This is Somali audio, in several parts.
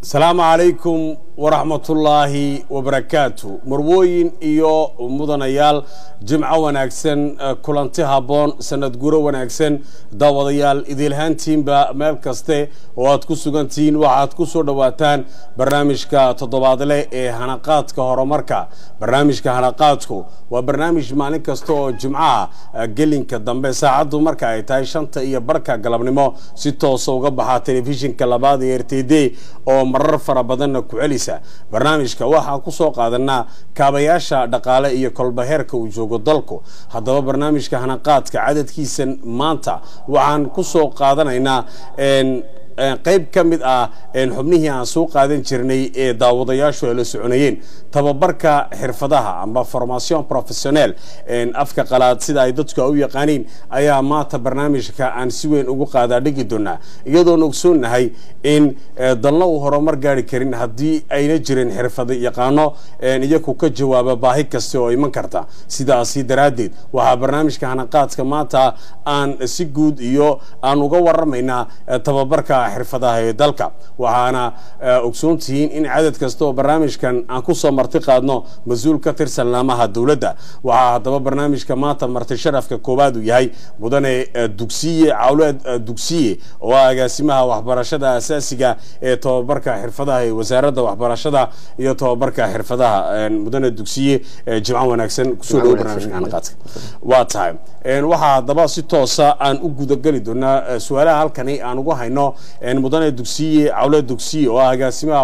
السلام عليكم ورحمة الله وبركاته مروين إيو مدنيال جمعة وناكسن كلانتي هابون سند قورة وناكسن داوضيال إذيل هانتين بمال كستي واتكو سوغانتين وعاتكو سودواتان برنامجكا تضبادلي هناقات كهرماركا برنامجكا هناقاتكو وبرنامج مالين كستو جمعة قلين كدنبي ساعدو مركا ايتاي شانتا إيا بركا قلبنمو ستو سوغبها تلفزيون كالابادي ارتيدي oo marar fara badan ku celisa barnaamijka waxa ku soo qaadanaa kaabayaasha dhaqaale iyo kolba heerka uu joogo dalku hadaba barnaamijka hanaqaadka cadadkiisa maanta waxaan ku soo qaadanaynaa qayb kamid ah xubnihii aan soo qaadan jirnay ee daawadayaashu ay la soconayeen tababarka xirfadaha amba formation professionnel afka qalaad sida ay dadku u yaqaaniin ayaa maanta barnaamijka aan si weyn ugu qaada dhigi doonaa iyadoo ogsoonahay in dalna uu horumar gaari karin hadii ayna jirin xirfado yaqaano iyagu ka jawaaba baahi kasta oo iman karta sidaas daraadeed waxa barnaamijka hanaqaadka maanta aan si guud iyo aan uga waramaynaa tababarka xirfadaha ee dalka waxaana ogsoontiin in cadad kasta oo barnaamijkan aan ku soo marti qaadno mas'uul ka tirsan laamaha dawladda waxa hadaba barnaamijka maanta marti sharafka koobaad uu yahay mudane dugsiye Cawlad dugsiye oo agaasimaha waxbarashada asaasiga ee tababarka xirfadaha ee wasaaradda waxbarashada iyo tababarka xirfadaha mudane dugsiye jimco wanaagsan ku soo dhaw barnaamijka hanaqaadka waa tahay waxa hadaba si toos ah aan u gudagali doonaa su'aalaha halkani aan ugu hayno mudane dugsiye Cawlad dugsiye oo agaasimaha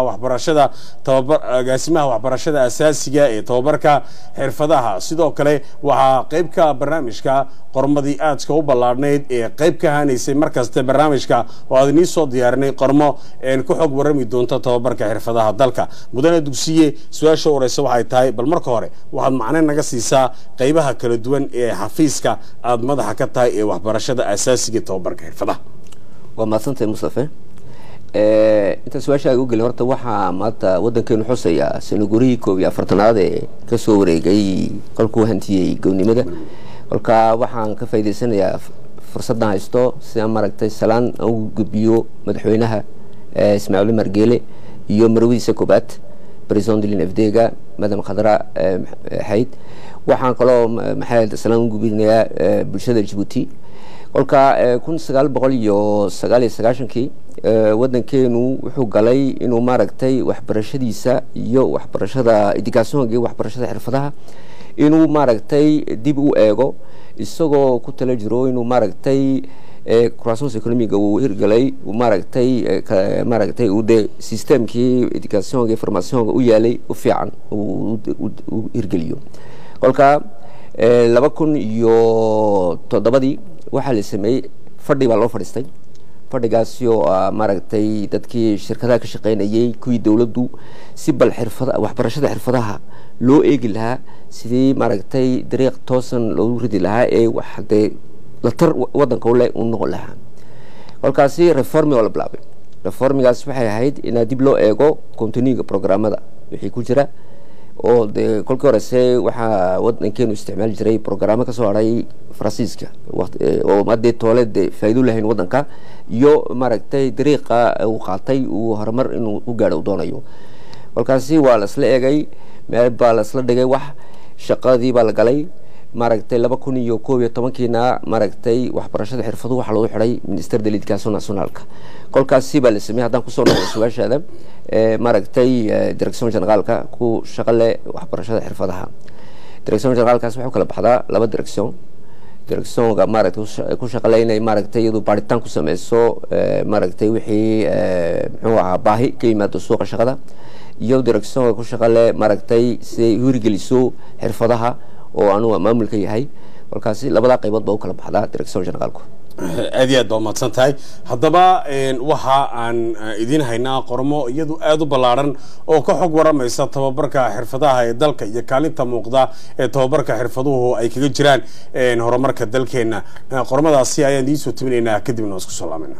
waxbarashada asaasiga ee tababarka xirfadaha sidoo kale waxa qayb ka barnaamijka qormadii aadka u balaadneed ee qayb ka hanaysay markasta barnaamijka oo aad inii soo diyaarinay qormo ku xog warami doonta tababarka xirfadaha dalka mudane dugsiye su'aasha horeysa waxay tahay bal marka hore waxaad macna naga siisaa qaybaha kala duwan ee xafiiska aad madaxa ka tahay ee waxbarashada asaasiga tababarka xirfadaha وماسنتي مصطفى انت سواشا جوجل horta waxa maanta wadankeenu xusaya sanaguri koob iyo afartanaad ee ka soo wareegay qalku hantiyay gownimada kolka waxaan ka faa'iideysanayaa fursadan haysto si aan maragtay salaan ugu gudbiyo madaxweynaha Ismaaciil Margeele iyo marwadiisa koobaad president LNFD-ga madam Khadra Hayd waxaan kaloo maxay salaan ugu gudbinayaa bulshada Djibouti kolka 1999 wadankeenu wuxuu galay inuu maaragtay waxbarashadiisa iyo waxbarashada educationka iyo waxbarashada xirfadaha inuu maaragtay dib u eego isagoo ku tala jiro inuu maaragtay croissance économique uu hirgalay uu maaragtay uu de systemkii educationka iyo formationka u yaalay u fiican uu hirgaliyo kolka 2007 waxa la sameeyay fadhi baa loo fadhiistay fadhigaasi oo maaragtay dadkii shirkadaha ka shaqeynayay kuwii dawladdu si bal xirfada waxbarashada xirfadaha loo eegi lahaa sidii maaragtay dariiq toosan loo ridi lahaa ee waxde la tar wadanka u noqon lahaa kolkaasi reformi oo la bilaabay reformigaas waxay ahayd in dib loo eego conteniga programmada wixii ku jira oo de kolkii horese waxa wadankeenu isticmaal jiray programmo ka soo haray Faransiiska oo madde tooled faa'iido lahayn wadanka iyo maaragtay dariiqa uu qaatay uu horumar inuu u gaaro doonayo kolkaasi waa la isla eegay meel baa la isla dhigay wax shaqadii baa la galay maaragtay 2011kiina maaragtay waxbarashada xirfaduhu waxa lagu xiray Minister de l'Education Nationalka kolkaasi baa la sameeyay haddaan ku soo noqdo su'aashaada maaragtay direction generalka ku shaqale waxbarashada xirfadaha direction generalkaas wuxuu kala baxdaa laba directionka maaragtay ku shaqaleynay maaragtay iyadoo baaritaan ku sameeyso maaragtay wixii muxuu ahaa baahi ka yimaado suuqa shaqada iyo directionka ku shaqale maaragtay si hirgeliso xirfadaha oo aanu maamulka yahay walkaasi labada qaybood baa u kala baxdaa direction generalku aad iyo aad baa mahadsan tahay haddaba waxa aan idin haynaa qormo iyadu aad u ballaaran oo ka xog waramaysa tababarka xirfadaha ee dalka iyo kaalinta muuqda ee tababarka xirfaduhu ay kaga jiraan horumarka dalkeena qormadaasi ayaan idiin soo tibinaynaa kadibna waan isku soo laabanaa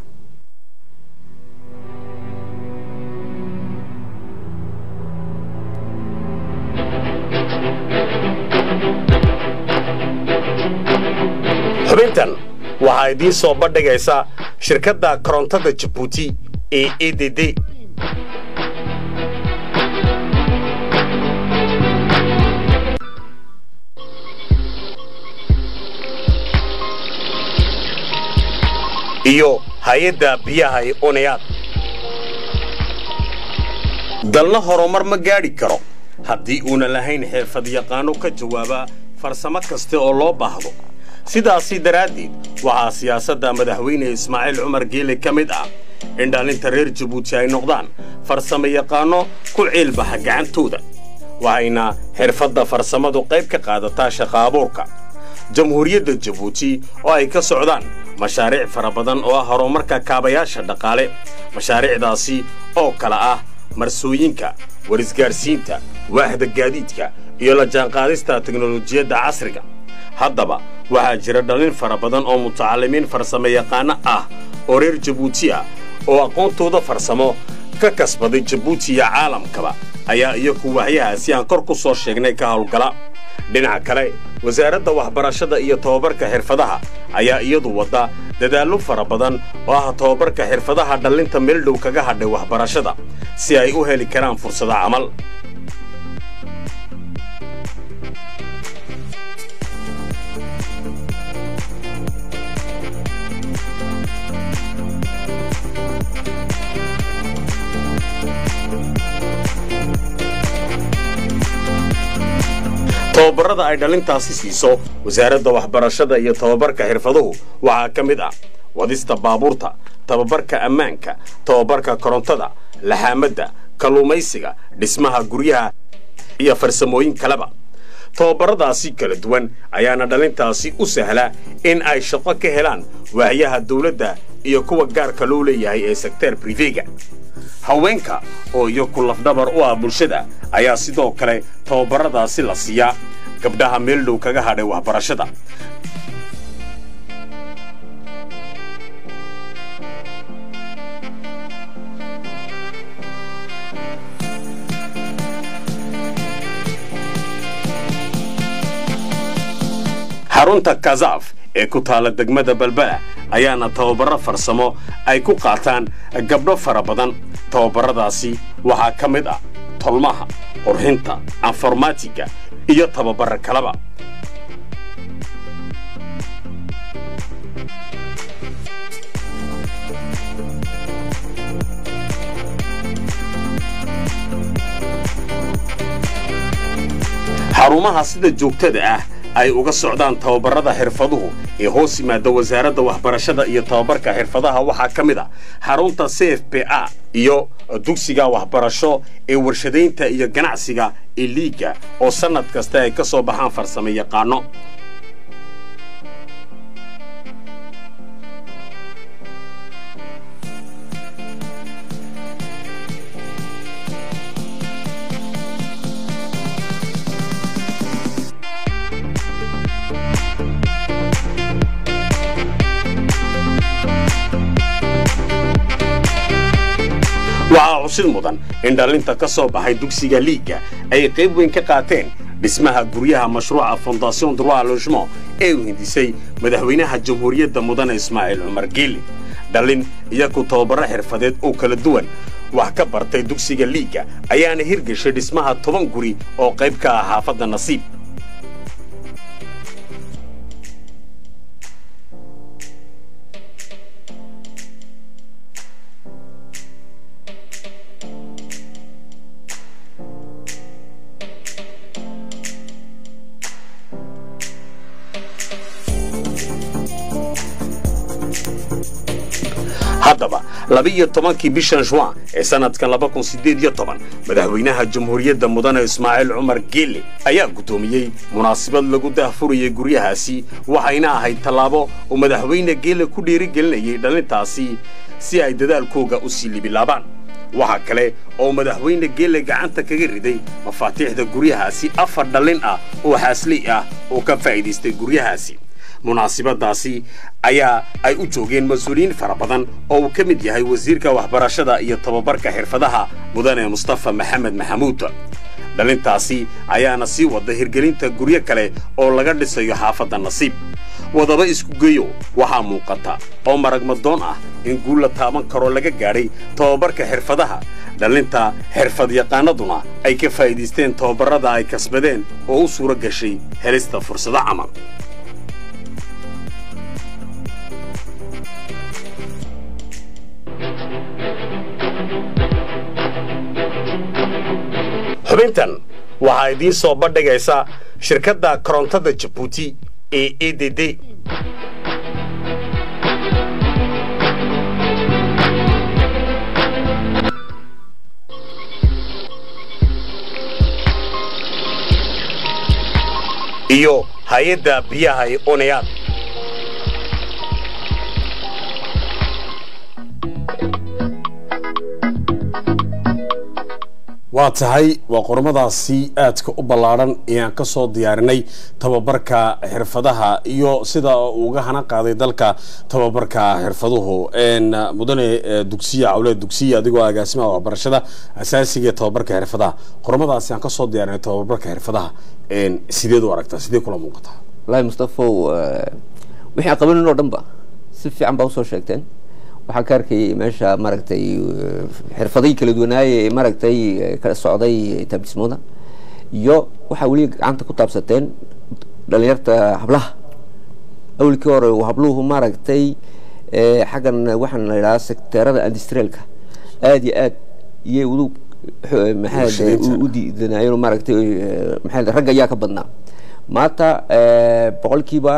xubintan waxaa idiin soo bandhigaysa shirkadda korontada Djibouti ee EDD iyo hay-adda biyaha ee oneyaad. dalna horumar ma gaadhi karo haddii uuna lahayn xirfadyaqaano ka jawaaba farsamo kasta oo loo baahdo. sidaasi daraaddeed waxaa siyaasadda madaxweyne Ismaaciil Cumar Geele ka mid ah in dhalinta reer Jabuuti ay noqdaan farsamo yaqaano ku cilbaha gacantooda, waxayna xirfadda farsamadu qayb ka qaadataa shaqo abuurka. jamhuuriyadda Jabuuti oo ay ka socdaan mashaariic fara badan oo ah horumarka kaabayaasha dhaqaale. mashaariicdaasi oo kala ah marsooyinka, warisgaarsiinta, waaxda gaadiidka iyo la jaanqaadista teknolojiyadda casriga. haddaba waxaa jira dhalin fara badan oo mutacalimiin farsamo yaqaano ah oo reer Jabuuti ah oo aqoontooda farsamo ka kasbaday Jabuuti iyo caalamkaba ayaa iyagu waxyahaasi aan kor ku soo sheegnay ka howlgala. dhinaca kale wasaaradda waxbarashada iyo tababarka xirfadaha ayaa iyadu wada dadaallo fara badan oo ah tababarka xirfadaha dhalinta meel dhow kaga hadhay waxbarashada si ay u heli karaan fursado camal. tababarada ay dhalintaasi siiso wasaaradda waxbarashada iyo tababarka xirfaduhu waxaa ka mid ah wadista baabuurta, tababarka ammaanka, tababarka korontada, laxaamadda, kalluumaysiga, dhismaha guryaha iyo farsamooyin kaleba. tababaradaasi kala duwan ayaana dhalintaasi u sahla in ay shaqo ka helaan waaxyaha dawladda iyo kuwa gaarka loo leeyahay ee sektor privega. haweenka oo iyagu lafdhabar u ah bulshada ayaa sidoo kale tababaradaasi la siiyaa gabdhaha meel dhow kaga hadhay waxbarashada. xarunta Kazaaf ee ku taala degmada Balbala ayaana tababaro farsamo ay ku qaataan gabdho fara badan. tababaradaasi waxaa ka mid ah tolmaha, qurxinta, informatika iyo tababar kalaba. xarumaha sida joogtada ah ay uga socdaan tababarada xirfaduhu ee hoos yimaada wasaaradda waxbarashada iyo tababarka xirfadaha waxaa ka mid ah xarunta CFPA iyo dugsiga waxbarasho ee warshadaynta iyo ganacsiga ee liiga oo sanad kasta ay ka soo baxaan farsamo yaqaano. waxaa xusid mudan in dhalinta ka soo baxay dugsiga liiga ay qayb weyn ka qaateen dhismaha guryaha mashruuca Fondation Droit à Logement ee uu hindisay madaxweynaha jamhuuriyadda mudane Ismaaciil Cumar Geele. dhalin iyagu tababaro xirfadeed oo kala duwan wax ka bartay dugsiga liiga ayaana hirgashay dhismaha 10 guri oo qayb ka ah xaafadda Nasiib. haddaba 12 bishan Juin ee sanadkan 2018 madaxweynaha jamhuuriyadda mudane Ismaaciil Cumar Geele ayaa gudoomiyay munaasabad lagu daahfurayay guryahaasi waxayna ahayd talaabo oo madaxweyne Geele ku dhiirigelinayay dhalintaasi si ay dadaalkooga u sii libilaabaan. waxa kale oo madaxweyne Geele gacanta kaga riday mafaatiixda guryahaasi 4 dhalin ah oo xaasli ah oo ka faa'iideystay guryahaasi. munaasabadaasi ayaa ay u joogeen mas'uuliyiin fara badan oo uu ka mid yahay wasiirka waxbarashada iyo tababarka xirfadaha mudane Mustafa Maxamed Maxamuud. dhalintaasi ayaana sii wada hirgelinta guryo kale oo laga dhisayo xaafadda Nasiib. wadaba isku geeyo waxaa muuqata oo maragmadoon ah in guul la taaban karo laga gaadhay tababarka xirfadaha. dhalinta xirfad yaqaanaduna ay ka faa'iideysteen tababarada ay kasbadeen oo u suura gashay helista fursado camal. warbixintan waxaa idiin soo bandhigaysa shirkadda korontada Jabuuti ee EDD. iyo hay'adda biyaha ee Oneal. waa tahay waa qormadaasi aadka u ballaaran ee aan ka soo diyaarinay tababarka xirfadaha iyo sida uu uga hana qaaday dalka tababarka xirfaduhu mudane dugsiga awleed dugsiga adigoo agaasimaha waxbarashada asaasiga tababarka xirfadaha qormadaasi aan ka soo diyaarinay tababarka xirfadaha sideed u aragtaa sidee kula muuqataa wallahi Mustafa wixii qabanino dhanba si fiican baa u soo sheegteen waxaan ka arkay meesha maragtay xirfadii kala duwanaaye maragtay ka socday tabismooda iyo waxa wali gacanta ku taabsateen dhalinyarta hablaha awlkii hore habluhu maragtay xagan waxaan la yiraahdaa sektorada industrialka aad iyo aad iyo udu maxay u diidanayeen maragtay maxay rag ayaa ka badnaa maanta boqolkiiba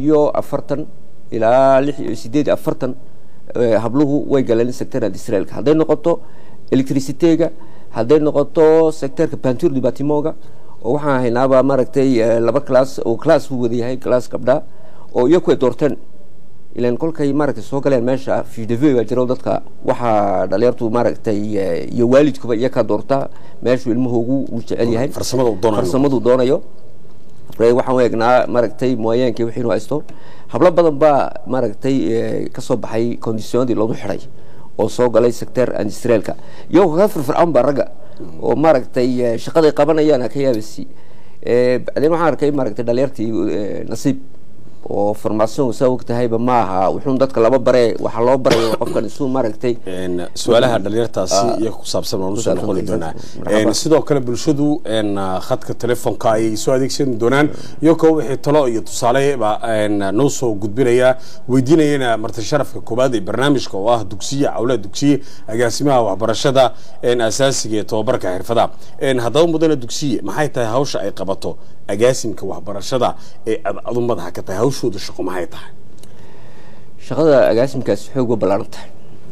46 ilaa 48 habluhu way galeen sector industrialka haday noqoto electricity-ga haday noqoto sectorka peinture du bâtiment-ga oo waxaan haynaaba maragtay laba class oo class uu wadayahay class gabdha oo iyagu doorteen ilaan kolkay maragtay soo galeen meesha FDV waa jiro dadka waxa dhalinyartu maragtay iyo waalidkuba iyaga doorta meesha ilmuhu uu jecel yahay farsamadu doonayo waxaan weegnaa maragtay mooyeenkii wixii inuu haysto hablo badan baa maragtay ka soo baxay conditionadii lagu xiray oo soo galay sector industrialka iyagu ka firfircoon baa ragga oo maragtay shaqada qabanayaan ka yaabisi bacdeen waxaan arkay maragtay dhalinyartii nasiib oo formation soo waqtahayba maaha wuxuu dadka laba bare waxa loo barayo qofkan isuu maragtay su'aalaha dhalinyartaasi iyo ku saabsan oo soo noqon doona sidoo kale bulshadu khadka telefoonka ay soo adeegsan doonaan iyo koob wixii talo iyo tusaale ba noo soo gudbinaya weydiinayna marti sharafka koobaad ee barnaamijka oo ah dugsiga awlaad dugsiga agaasimaha waxbarashada asaasiga ee tababarka xirfadaha haddaba mudane dugsiga maxay tahay hawsha ay qabato agaasimka waxbarashada ee adu madaxa ka tahay hawshooda shaqo maxay tahay shaqada agaasimkaas xoog ballaaran tahay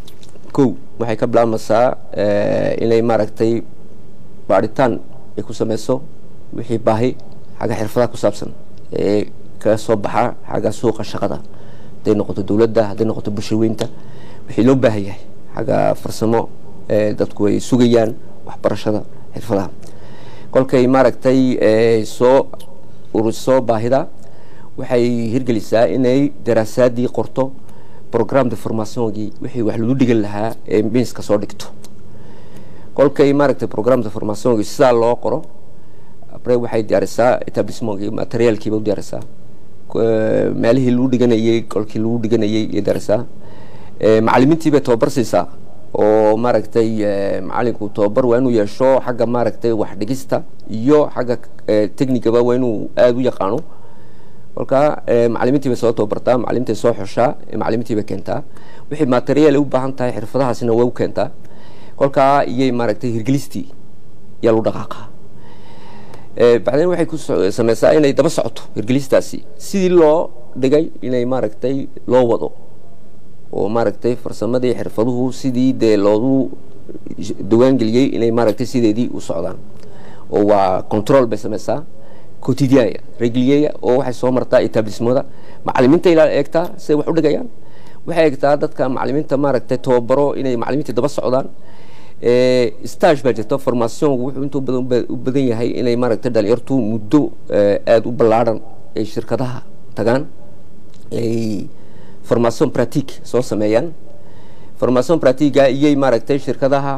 waxay ka bilaabmaysaa inay maragtay baaritaan ay ku sameyso wixii baahi xagga xirfadaha ku saabsan ee ka soo baxa xagga suuqa shaqada haday noqoto dawladda haday noqoto bulshooyinka wixii loo baahan yahay xagga farsamo dadku ay sugayaan waxbarashada xirfadaha kolkay maragtay soo ururiso baahida waxay hirgelisaa inay daraasaadii qorto program de formation-gii wixii wax lagu dhigan lahaa ee miiska soo dhigto kolkay maragtay program de formation-gii sida loo qoro après waxay diyaarisaa etablissement-gii material-kiiba u diyaarisaa meelihii lagu dhiganayay kolkii lagu dhiganayay iyo diyaarisaa macallimiintiiba tababar siisaa oo maragtay macallinku tababar waa inuu yeesho xagga maragtay wax dhigista iyo xagga technique-ba waa inuu aad u yaqaano kolka macallimiintiiba soo tababartaa macallimiinta soo xushaa macallimiintiiba keentaa wixii material u baahan tahay xirfadahaasina way u keentaa kolka iyay maragtay hirgelistii yaa lagu dhaqaaqaa bacdeen waxay ku sameysaa inay daba socoto hirgelistaasi sidii loo dhigay inay maragtay loo wado oo maragtay farsamadii xirfaduhu sidii dee loogu diwaan geliyay inay maragtay sideedii u socdaan oo waa control bay sameysaa quotidien régulier oo waxay soo martaa etablissement macallimiinta ila eegtaa si wax u dhigayaan waxay eegtaa dadka macallimiinta maragtay tababaro inay macallimiinta daba socdaan stage baa jirta formation wuxuu intuu u badan yahay inay maragtay dhalinyartu muddo aad u ballaaran ay shirkadaha tagaan ay formation pratique soo sameeyaan formation pratique iyay maragtay shirkadaha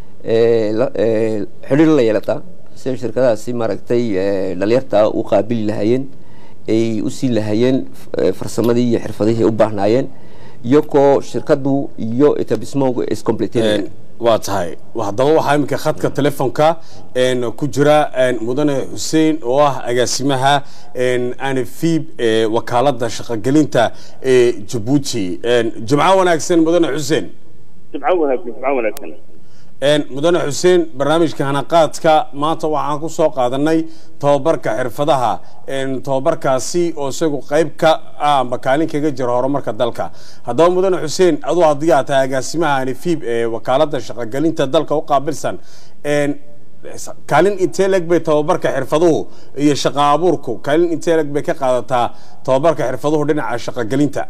xiriir la yeelataa si shirkadahaasi maragtay dhalinyarta u qaabili lahaayeen ay u siin lahaayeen farsamadii iyo xirfadihii u baahnaayeen iyagoo shirkadu iyo etablissement is completed waa tahay haddaba waxaa iminka khadka telefoonka ku jira mudane xuseen oo ah agaasimaha anfib wakaaladda shaqogelinta ee Jabuuti jimco wanaagsan mudane xuseen jimco wanaagsan mudane xuseen barnaamijka hanaqaadka maanta waxaan ku soo qaadanay tababarka xirfadaha tababarkaasi oo isagu qayb ka ah amba kaalin kaga jira horumarka dalka haddaba mudane xuseen aduu haddii aad tahay agaasimaha anifiib ee wakaaladda shaqogelinta dalka u qaabilsan kaalin intee leg bay tababarka xirfaduhu iyo shaqo abuurku kaalin intee leg bay ka qaadataa tababarka xirfaduhu dhinaca shaqogelinta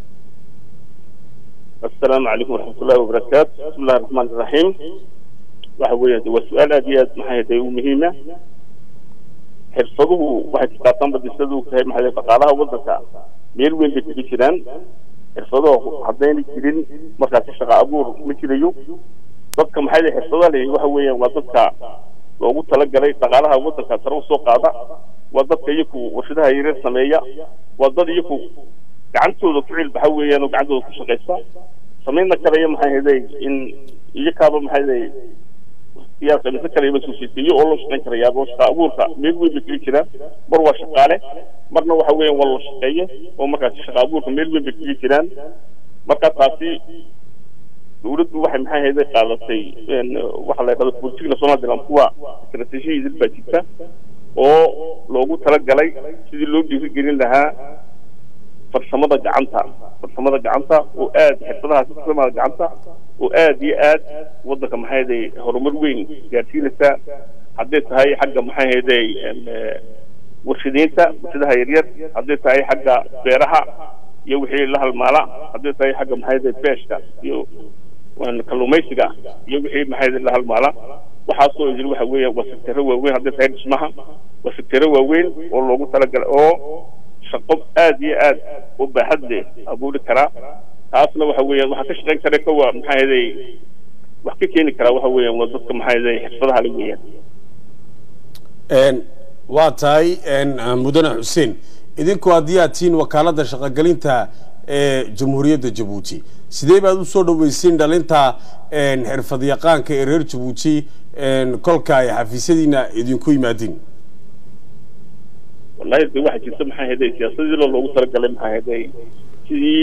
السلام عليكم ورحمة الله وبركاته بسم الله الرحمن الرحيم وحوية والسؤال أديات محايدة ومهمة حرصده واحد كتابان بديسده كهي محايدة فقالها وضعها ميلوين بكبيران حرصده حضين كيرين مركز الشقاء أبور مكيريو ضدك محايدة حرصده لي وحوية وضدك وقلت لك لي فقالها وضعها تروا سوق هذا وضدك يكو وشدها يريد سمية وضد يكو gacantooda ku cil baxa weeyaan oo gacantooda ku shaqeysa sameeyna kale maxay heeday in iyakaaba maxay heeday siyaasad mid kale ma soo siiyay oo loo shaqeyn karayaa oo shaqo abuurka meel weyn bay jira mar waa shaqaale marna waxa weeyaan wala shaqeeye oo markaas shaqo abuurka meel weyn bay jiraan marka taasi dawladdu waxay maxay heeday qaadatay waxa la yiraahdo bulshada Soomaaliland kuwa istaraatiijiyada bajita oo loogu talagalay sidii loo dhiirigelin lahaa farsamada gacanta oo aad xirfadaha farsamada gacanta oo aad iyo aad wadanka maxay horumar weyn gaarsiinaysa haddii tahay xagga maxay warshadaha yaryar haddii tahay xagga beeraha iyo wixii la halmaala haddii tahay xagga maxay beeshka iyo kalluumaysiga iyo wixii maxay la halmaala waxaa soo jira waxa weeye wasitaro waaweyn haddii tahay dhismaha wasitaro waaweyn oo loogu talagalay oo shaqo aad iyo aad u baaxad leh abuuri kara taasna waxa weeyaan waxa ka shaqeyn kara kuwa maxay ahayd wax ka keeni kara waxa weeyaan dadka maxay ahayd xirfadaha la weeyaan waa tahay mudane xuseen idinku haddii aad tihiin wakaaladda shaqogelinta ee jamhuuriyadda Jabuuti sidee baad u soo dhaweysiin dhalinta xirfadayaqaanka ee reer Jabuuti kolka ay xafiisyadiina idinku yimaadeen والله دي واحد جدا محا هيدي سياسة دي لو ترقل محا هيدي سيدي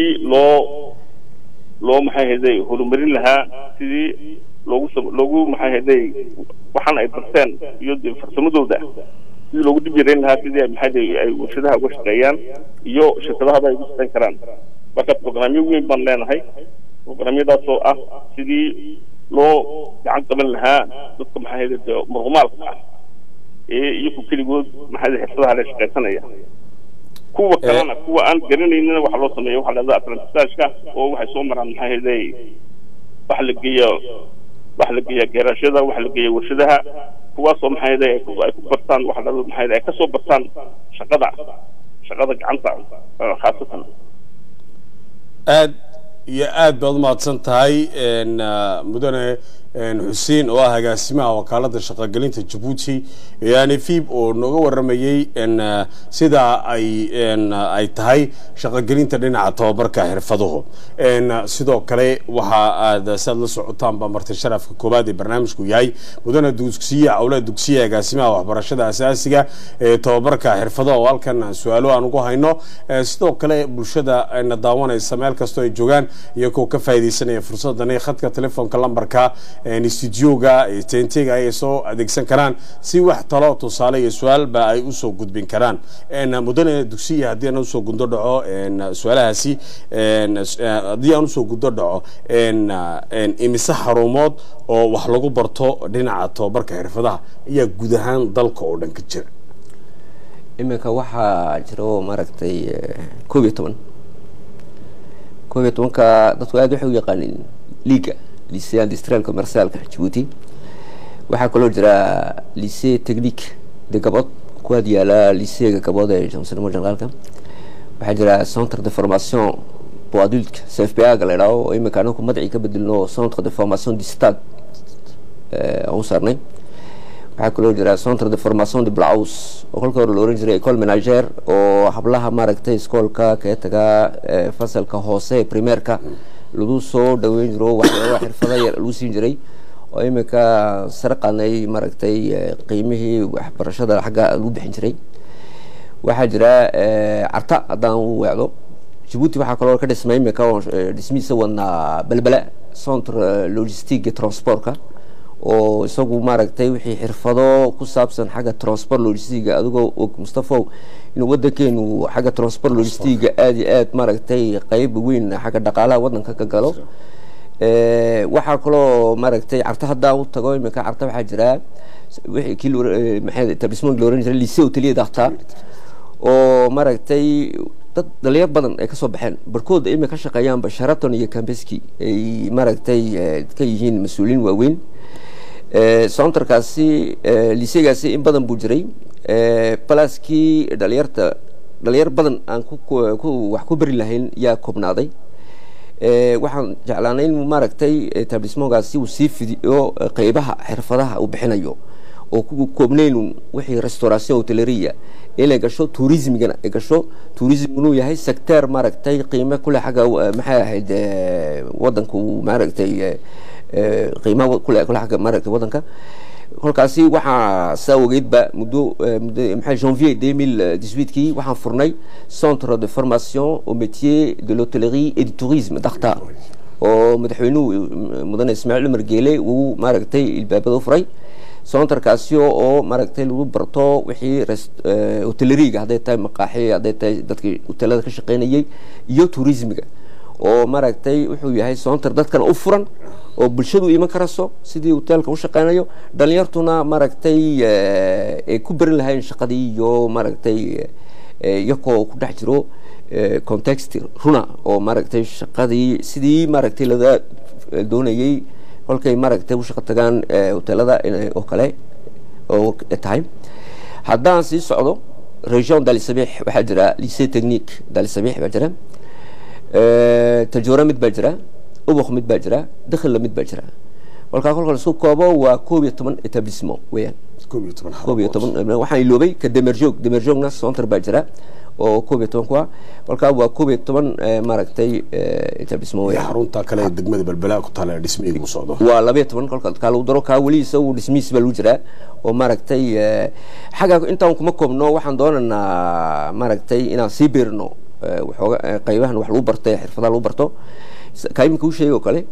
لو محا هيدي هلومرين لها سيدي لو محا هيدي وحان اي برسان يودي فرسمدو ده سيدي لو دبيرين لها سيدي محا هيدي اي وشدها وشتغيان يو شتغها باي وشتغين كران بكا بروغرامي وين بان لين هاي بروغرامي دا سو سيدي لو يعن قبل لها ضدك محا هيدي مرغمال يكون كل جود محل حصلها على شقتنا kuwa kalena kuwa aan garanaynin waxa loo sameeyo waxa la yiraahdo apprentice-ka oo waxay soo maraan maxay heeday wax la geeyo garashada wax la geeyo warshadaha kuwa soo maxay heeday ay ku bartaan wax la maxay heeday ka soo bartaan shaqada gacanta khaasatan aad iyo aad baad u mahadsan tahay mudane xuseen oo ah agaasimaha wakaaladda shaqogelinta Jabuuti yani fiib oo nooga waramayay sida ay tahay shaqogelinta dhinaca tababarka xirfaduhu sidoo kale waxa aad sad la socotaan ba marti sharafka koobaad ee barnaamijku yahay mudane dugsiga awlaad dugsiga agaasimaha waxbarashada asaasiga ee tababarka xirfaduhu oo halkan su'aalo aan ugu hayno sidoo kale bulshada ay daawanaysa meel kasto ay joogaan iyo ka faa'iideysanaya fursadan ee khadka telefoonka lambarka استديوغا تنتيغا ay soo adeegsan karaan si wax talo tusaale iyo su'aal ba ay u soo gudbin karaan mudane dugsiga hadii aan soo gundo dhaco su'aalahaasi hadii aan soo gundo dhaco imisa xarumood oo wax lagu barto dhinaca tababarka xirfadaha iyo guud ahaan dalka oo dhan ka jira iminka waxa jiro maragtay 12 ka dadku aad waxay u yaqaaniin liga lycée industriel commercial Djibouti waxa kaloo jira lycée technique de Gabon ku diyaala lycée Gabon ee Johnson Generalka waxa jira centre de formation pour adultes CFPA galero oo imika ku madci ka beddelno centre de formation du stade oo sarnay waxa kaloo jira centre de formation de Blaus oo kolka loo oran jiray école ménagère oo hablaha maaragtay iskoolka ka taga fasalka hoose primaire-ka lagu soo dhaweyn jiro waxyaabo xirfado yar lagu siin jiray oo imika sarqanay maaragtay qiimihii waxbarashada xagga lagu bixin jiray waxa jira arta hadaan u weecdo Djibouti waxa kaloo ka dhismay imika dhismiisa wadna balbala centre logistique et transport-ka oo isagu maaragtay wixii xirfado ku saabsan xagga transport logistiga adigoo og Mustafa inuu wadankeenu xagga transport logistiga aad iyo aad maaragtay qayb weyn xagga dhaqaalaha wadanka ka galo waxa kaloo maaragtay carta hadda u tago imika carta waxa jira wixii kii maxay tabismo looran jiray lycée hôtelier d'Arta oo maaragtay dad dhalinyar badan ay ka soo baxeen barkood ay ka shaqeeyaan Sheraton iyo Cambeski ay maaragtay ka yihiin mas'uuliin waaweyn centerkaasi lycée-gaasi in badan buu jiray palaski dhalinyar badan aan wax ku bari lahayn yaa koobnaaday waxaan jeclaanay in maaragtay tabismogaasi uu sii fidiyo qaybaha xirfadaha uu bixinayo oo ku koobnayn wixii restauration hoteleria ilaa gasho tourismigana gasho tourismiguna yahay sector maaragtay qiimo kule xaga maxay ahayd wadanku maaragtay qiimo kule xaga maaragtay wadanka kolkaasi waxa saawageedba muddo maxay janvier 2018 waxaan furnay centre de formation au métier de l'hôtellerie et du tourisme d'Arta oo madaxweynuhu mudane Ismaaciil Umar Geele uu maaragtay ilbaabada u furay centerkaasi oo maaragtay lagu barto wixii hotelleriga haday tahay maqaaxi haday tahay dadkii hotelada ka shaqeynayay iyo tourismiga oo maaragtay wuxuu yahay center dadkan u furan oo bulshadu iman karayso sidii hotelka u shaqeynayo dhalinyartuna maaragtay ay ku barin lahayn shaqadii iyo maaragtay iyagoo ku dhex jiro context runa oo maaragtay shaqadii sidii maaragtay laga doonayay kolkay maaragtay u shaqo tagaan hotelada oo kale oo tahay haddaan sii socdo région Dal Sabih waxaa jira lycée technique Dal Sabih baa jira tajoora mid baa jira ubuq mid baa jira dakhil mid baa jira walka kolka soo koobo waa 12 établissement weeyaan 12 waxaan iloobay ka demerjoogna center baa jira oo 12 kuwa walka waa 12 maaragtay établissement weeyaan xarunta kale degmada balbala ku taala dhismeedu socdo waa 12 kolka kala u daro ka wali isagu dhismiis baa lu jira oo maaragtay xaga intaan kuma koobno waxaan doonanaa maaragtay inaan sii beerno qaybahan wax lagu bartay xirfadaha lagu barto kaymka u sheego kale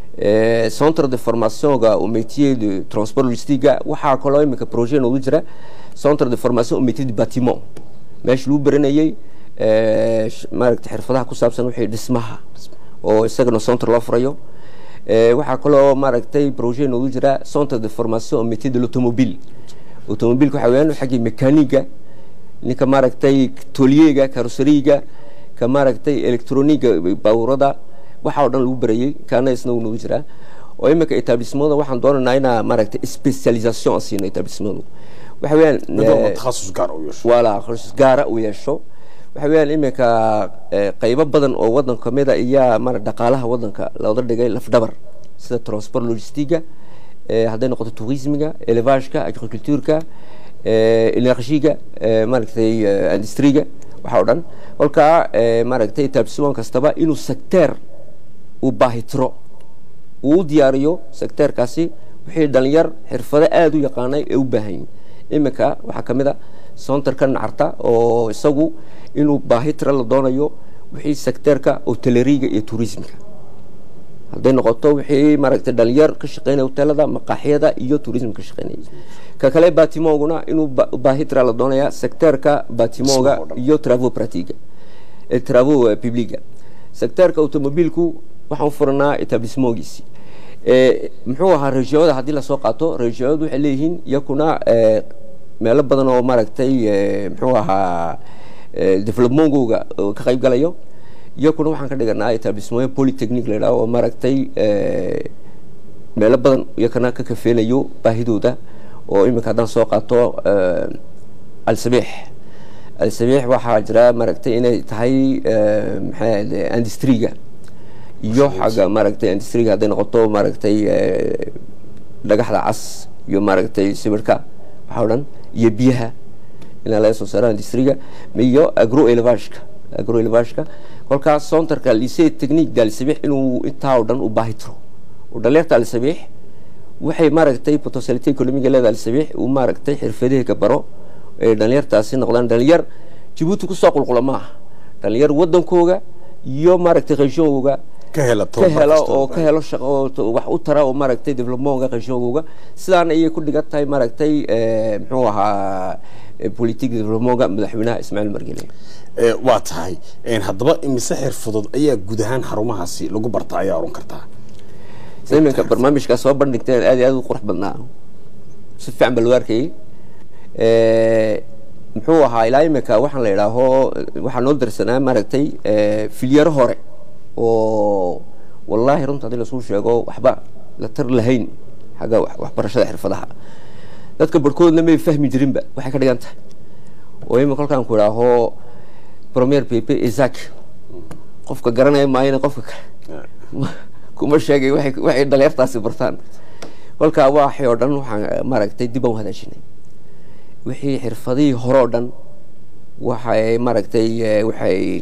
centre de formation au métier de transport logistique waxa kaloo imika projet noogu jira centre de formation au métier du bâtiment meesh lagu baranayay maaragtay xirfadaha ku saabsan wixii dhismaha oo isagana centre loo furayo waxa kaloo maaragtay projet noogu jira centre de formation au métier de l'automobile waxa weeyaan xaqii mechaniga ninka maaragtay toliyega carrosseriga ka maaragtay electroniga bawrada waxa oo dhan lagu barayay kaana isna uu noogu jira oo imika établissement waxaan doonaynaa inaa maaragtay spécialisation siinay établissement waxa weeyaan takhassus gaar u yeesho wala takhassus gaar u yeesho waxa weeyaan imika qaybo badan oo wadanka kamid ah iyo mar dhaqaalaha wadanka la wada dhigay laf dhabar sida transport logistiga haday noqoto tourismiga élevage-ka agriculture-ka énergie-ga maaragtay industrie-ga waxa oo dhan kolka maaragtay établissement kastaba inuu secteur u baahitro uu diyaariyo secteur-kaasi wixii dhalinyar xirfado aad u yaqaanay ee u baahan imika waxa kamid ah centerka Nacarta oo isagu inuu baahitro la doonayo wixii secteur-ka hotelleriga iyo tourismiga haday noqoto wixii maaragtay dhalinyar ka shaqeynaya hotelada maqaaxiyada iyo tourismka shaqeynaya ka kale bâtiment-guna inuu baahitro la doonaya secteur-ka bâtiment-ga iyo travaux pratiques et travaux publics secteur-ka automobilku waxaan furnaa établissement-giisi muxuu ahaa regionada hadii la soo qaato regionadu waxay leeyihiin yakuna meelo badan oo maaragtay muxuu ahaa development-googa ka qayb galayo yakuna waxaan ka dhiganaa établissement polytechnique la oo maaragtay meelo badan yakana ka kafeelayo baahidooda oo imika hadaan soo qaato Al Sabih waxaa jira maaragtay inay tahay maxay industry-ga iyo xaga maaragtay industry-ga haday noqoto maaragtay dhagaxda cas iyo maaragtay sibirka waxa oo dhan iyo biyaha ina la soo saaro industry-ga iyo agro élevage-ka kolka centerka lycée technique Dal Sabih inuu intaa oo dhan u baahitro oo dhalinyarta Al Sabih waxay maaragtay potentiality economic leedahay Al Sabih uu maaragtay xirfadaha ka baro dhalinyartaasi noqdaan dhalinyar Djibouti ku soo qulqulama dhalinyar wadankooga iyo maaragtay regionkooga كهلا أو كهلا شغل وحوترا وماركتي دبلومونغا قشوغا سلان أي كل جت هاي ماركتي محوها بوليتيك دبلومونغا مدحونا إسماعيل مرجلي واتهاي إن هضبا مسحر فضض أي جودهان حرمها سي لو برتا يا رون كرتا زي ما برنامج كسواب برنكتين هذه قرح بنا سفي عم بالواركي محوها إلى مكا وحنا ليلا هو وحنا ندرس سنة ماركتي فيلير هوري والله رنت هذه الأسوش يجوا وحبا لا تر لهين حاجة وحبرشة حرفها dadka barkood nama fahmi jirin ba waxa ka dhiganta oo ima kolkaan ku raaho premier pp Isaac qofka garanay maayna qofka kuma sheegay waxay dhalinyartaasi bartaan kolka waxay oo dhan waxaan maragtay dib u hadaashinay wixii xirfadii hore oo dhan waxay maragtay waxay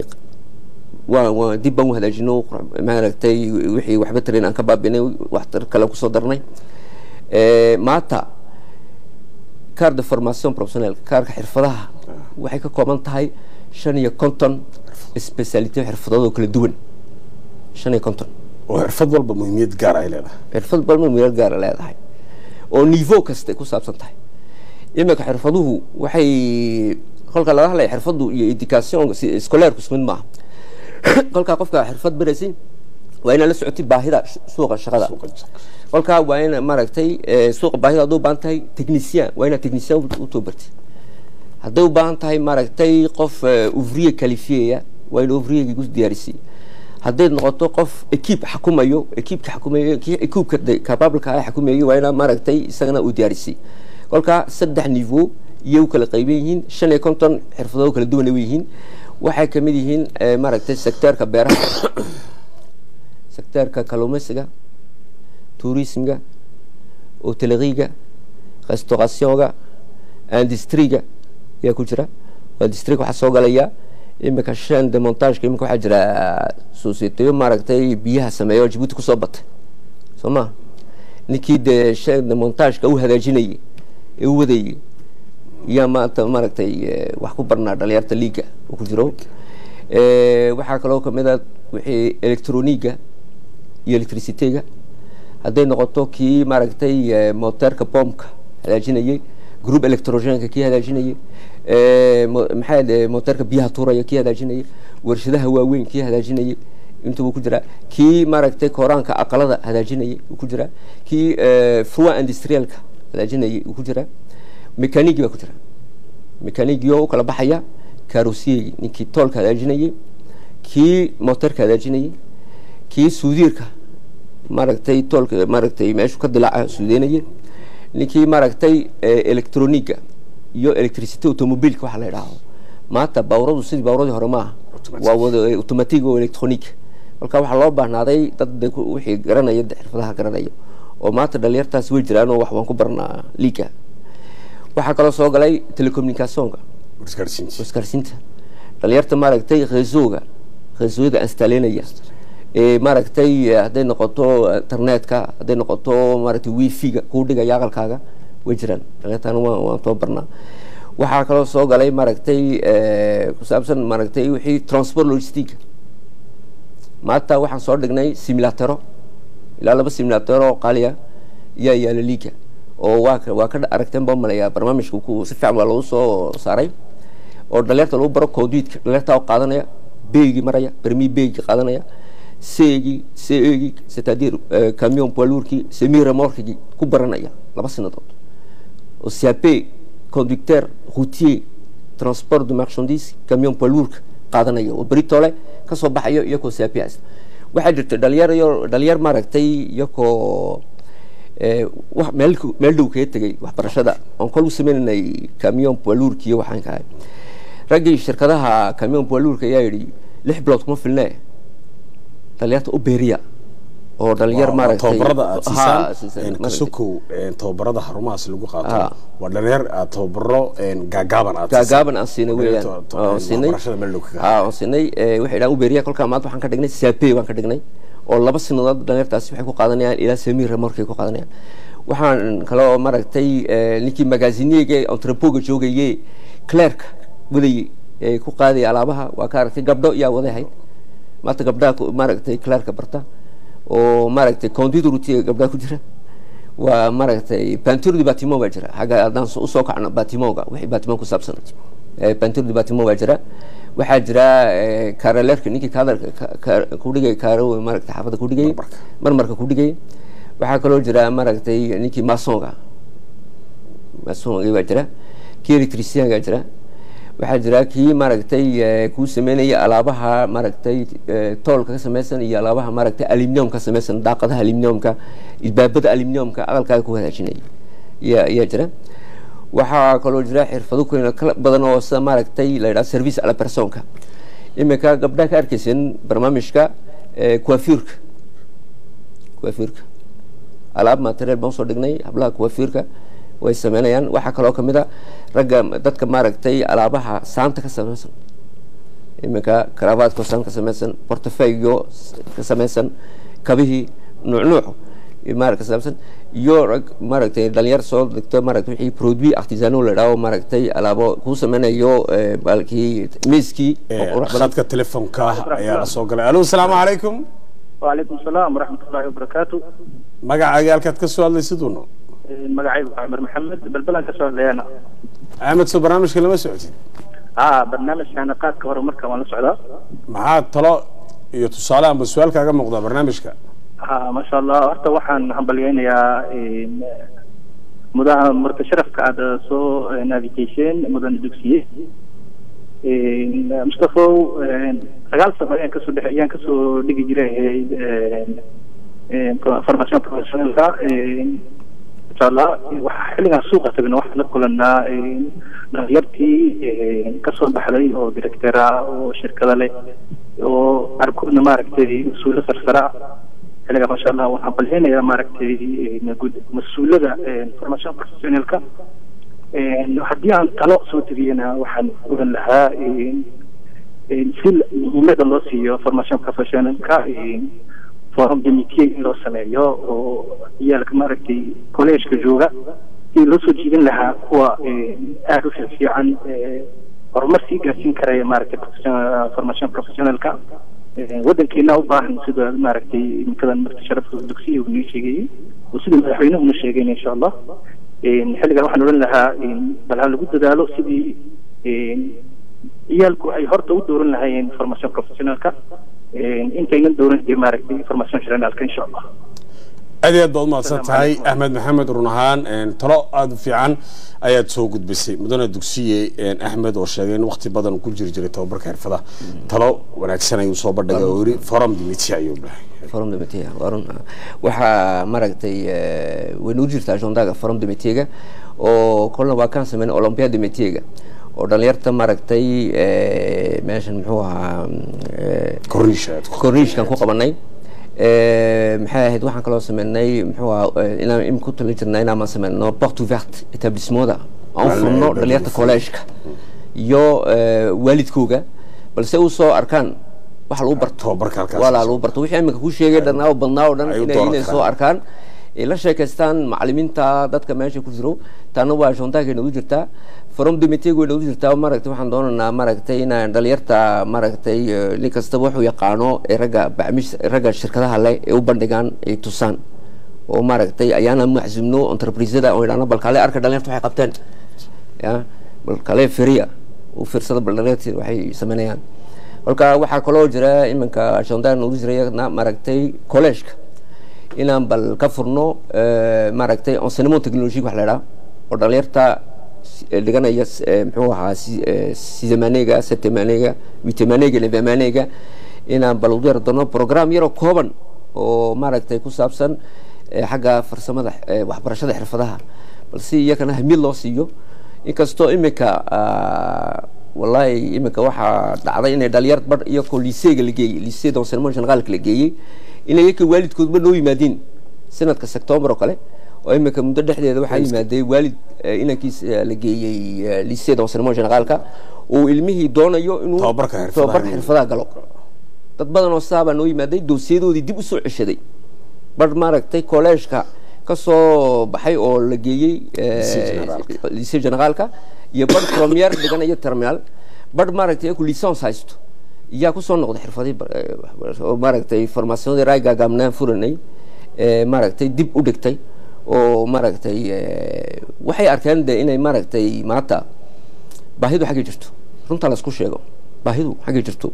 waa dib u hadaajino maragtay wixii waxba tarin aan ka baabinay wax tar kale ku soo darnay maanta carte de formation professionnelle carte xirfadaha waxay ka kooban tahay 550 spécialité xirfadooda kala duwan 550 oo xirfad walba muhiimad gaar ah leedahay xirfad walba muhiimad gaar ah leedahay oo niveau kasta ku saabsan tahay imika xirfaduhu waxay kolka laga hadlay xirfadu iyo education scolaire kusmid ma kolka qofka xirfad baraysi waa in la socoti baahida suuqa shaqada kolka waa in maragtay suuqa baahida doo baan tahay technicien waa in technicien u tababartay haduu baan tahay maragtay qof ouvrier qualifié waa in ouvrier gu diyaarisi hadday noqoto qof equipe xukumayo equipe capable ka xukumayo waa in maragtay isagana u diyaarisi kolka saddex niveau iyo kala qaybin yihiin 550 xirfado kala duwan yihiin waxay kamid yihiin maragtay sectorka beeraha sectorka kalluumaysiga tourismga hotelerie restaurationga industrie ya ku jira industrie waxa soo galaya imika chaîne de montage imika waxa jira société maragtay biyaha sameeyo Djibouti ku soo batay Soomaa ninkii de chaîne de montage ka u hagaajinayay ee u waday ya maanta maragtay wax ku barnaa dhalinyarta liiga oo ku jiro waxa kale oo kamid ah wixii elektrooniga iyo electricity-ga hadday noqoto kii maragtay motorka bombka hagaajinayay group electrogenic kii hagaajinayay maxay motorka biyaha tuuraya kii hagaajinayay warshadaha waaweyn kii hagaajinayay intuu ku jira kii maragtay koraanka aqalada hagaajinayay ku jira kii fluid industrialka hagaajinayay ku jira mechanic ba ku jira mechanic iyo kala baxaya carrossier ninkii toolka hagaajinayay kii motorka hagaajinayay kii suudiirka maragtay toolka maragtay meeshu ka dilaaca suudeynayay ninkii maragtay electroniga iyo electricity automobilka waxa la yiraahdo maanta bawradu sidii bawradii hore ma waa wada automatic oo electronic marka waxa loo baahnaaday dad wixii garanaya xirfadaha garanaya oo maanta dhalinyartaas way jiraan oo wax waan ku barnaa liiga waxa kale soo galay telecommunicationka isgaarsiinta dhalinyarta maragtay réseauga installeenaya maragtay hadday noqoto internetka hadday noqoto maragtay wifi-ga ku dhigaya aqalkaaga way jiraan dhalinyartan waan tababarnaa waxaa kaloo soo galay maragtay ku saabsan maragtay wixii transport logistic maanta waxaan soo dhignay simulatoro ilaa 2 simulatoro qaaliya yaa yaala liiga oo waa ka aragteen baa malaya barnaamijku ku si fiican loo soo saaray oo dhalinyarta lagu baro koodidka dhalinyarta oo qaadanaya beegi maraya permis beegi qaadanaya CEGI c'est-à-dire camion poids lourd qui semi-remorque ku baranaya 2 sanadood oo CAP conducteur routier transport de marchandises camion poids lourd qaadanaya oo britole ka soo baxayo iyo ko CAP waxa jirta dhalinyar maragtay iyo ko wax meel dhow ka tagay waxbarashada aan kol u sameynay camion poids lourd iyo waxaan ka ragii shirkadaha camion poids lourd ayaa yiri 6 bilood kuma filnaa dhalinyarta u beeriya oo dhalinyar maragtay tababarada aad kasuko tababarada xarumahaas lagu qaato waa dhalinyar tababaro gaagaaban aan siinay weeyaan siinay waxay dhaan u beeriya kolka maanta waxaan ka dhignay CAP waan ka dhignay oo 2 sanadood dhalinyartaasi waxay ku qaadanayaan ilaa semi-remorque ku qaadanayaan waxaan kale oo maragtay ninkii magaziniga entrepôt joogayay clerk waday ku qaaday alaabaha waa ka aragtay gabdho yaa wadahay maanta gabdhaha maaragtay clerka barta oo maaragtay conduite routier gabdhaha ku jira waa maaragtay peinture de bâtiment baa jira xagga haddaan usoo kacno bâtimentga wixii bâtiment ku saabsan peinture de bâtiment baa jira waxaa jira karelerka ninkii ku dhigay kaaro maaragtay xaafadda ku dhigay marmarka ku dhigay waxaa kaloo jira maaragtay ninkii masonga baa jira kii electriciangaa jira waxaa jira kii maaragtay kuu sameynaya alaabaha maaragtay toolka ka samaysan iyo alaabaha maaragtay aluminium ka samaysan daaqadaha aluminiumka ilbaabada aluminiumka aqalkaaga ku hagaajinaya yaa jira waxaa kaloo jira xirfado kala badan oo sida maaragtay la yidhaha service ala personka iminka gabdhaha ka arkaysan barnaamijka coiffurka alaab material baan soo dhignay hablaha coiffurka way sameynayaan waxaa kaloo kamid a ragga dadka maaragtay alaabaha saanta ka samaysan iminka karabaadka saan ka samaysan portofeyo ka samaysan kabihii nuuc maaragtay ka samaysan iyo rag maaragtay dhalinyar soo dhigto maaragtay wixii produit artisanal la yidhaaho maaragtay alaabo kuu sameynayo balkii miiskii khadka telefonka ayaa la soo galay alo asalaamu calaykum وعليكم السلام ورحمة الله وبركاته. magacaaga halkaad ka soo hadlaysiduno magacaygu عمر محمد balbalan ka soo hadlayana axmed soo barnaamijka lama socotid barnaamijka naqaadka horumarka waan la socdaa maxaa talo iyo tusaale amba su-aal kaaga muuqda barnaamijka ما شاء الله horta waxaan hambalyaynayaa mudaha marka sharafka aad soo navigation mudan dugsiye Mustafa sagaal sano ayaan kasoo dhigi jiray formation professionalka insha Allah waxa xilligan suuqa tagna waxaan la kulanaa dhalinyartii kasoo baxday oo directora oo shirkada leh oo arkuna maaragtay mas'uul sarsara xilligan ma sha Allah waxaan balheenayaa maaragtay mas'uulada formation professionalka haddii aan talo soo tabiyana waxaan oran lahaa si muhiimada loo siiyo formation professionalka forum de métier in loo sameeyo oo iyaalka maaragtay collegeka jooga si loo soo jiidan lahaa kuwa aad u fiican horumar sii gaarsiin karaya maaragtay formation professionalka wadankeena u baahan sida maaragtay imikadan marka sharafka dugsiga uu noo sheegayay oo sida madaxweynuhu noo sheegay insha Allah xilligan waxaan oran lahaa bal ha lagu dadaalo sidii iyaalku ay horta u dooran lahaayeen formation professionalka intaynan dooran maaragtay formation generalka insha Allah aad iyo aad baad umahadsan tahay axmed maxamed run ahaan talo aada u fiican ayaad soo gudbisay mudane dugsiye axmed oo sheegay in waqti badan ku jiri jiray tababarka xirfadaha talo wanaagsan ayuu soo bandhigay oo yiri forum de métier ayuu dhahay forum de métier warun waxa maaragtay way noo jirtaa jondaga forum de métier oo kolna waa kan sameeyay olympiade de métier oo dhalinyarta maaragtay meeshan muxuu ahaa corniche kan ku qabanay maxay ahayd waxaan kaloo sameynay muxuu ahaa inaan imku tali jirnay inaan sameyno porte ouverte établissement aan furno dhalinyarta collegeka iyo waalidkooga balse uu soo arkaan wax lagu barto wala lagu barto wixii imika ku sheegay dhanaa oo badnaa oo dhan inay soo arkaan la sheekaystaan macallimiinta dadka meesha ku jiro taana waa shontaagayna u jirtaa forum de métier wayna u jirtaa maaragtay waxaan doonaynaa maaragtay inaan dhalinyarta maaragtay nin kastaba wuxuu yaqaano ragga shirkadaha leh ee u bandhigaan ay tusaan oo maaragtay ayaana maxsumno entreprisada oo idhaana balkale arka dhalinyarta waxay qabteen ya balkale feriya u fiirsada dhalinyarta waxay sameynayaan halka waxaa kaloo jira iminka shontaagna u jirayna maaragtay collegeka inaan bal ka furno maaragtay enseignement technologique wax la yidhaha oo dhalinyarta dhiganaya muxuu ahaa sidemanega setemanega witemanega levemanega inaan bal u yar doono program yaroo kooban oo maaragtay ku saabsan xagga farsamada waxbarashada xirfadaha balse iyagana hamid loo siiyo inkastoo imika wallahi imika waxaa dhacday inay dhalinyar bar iyagoo liseega la geeyey liseeda enseignement generalka la geeyey inay ka waalidkoodba noo yimaadeen sanadka September oo kale oo imika muddo dhexdeeda waxaa yimaaday waalid inankiis la geeyey lycée d'enseignement généralka oo ilmihii doonayo inuu tababarka xirfadaha galo dad badan oo saaba noo yimaaday doosiyadoodii dib u soo ceshaday bar maaragtay collegeka ka soo baxay oo la geeyey lycée généralka iyo bar première dhiganayo terminal bar maaragtay ku licence haysto iyaa kusoo noqday xirfadii oo maaragtay farmaasyadii raayga gaamnaan furanay maaragtay dib u dhigtay oo maaragtay waxay arkeen inay maaragtay maanta baahidu xagee jirto runta la isku sheego baahidu xagee jirto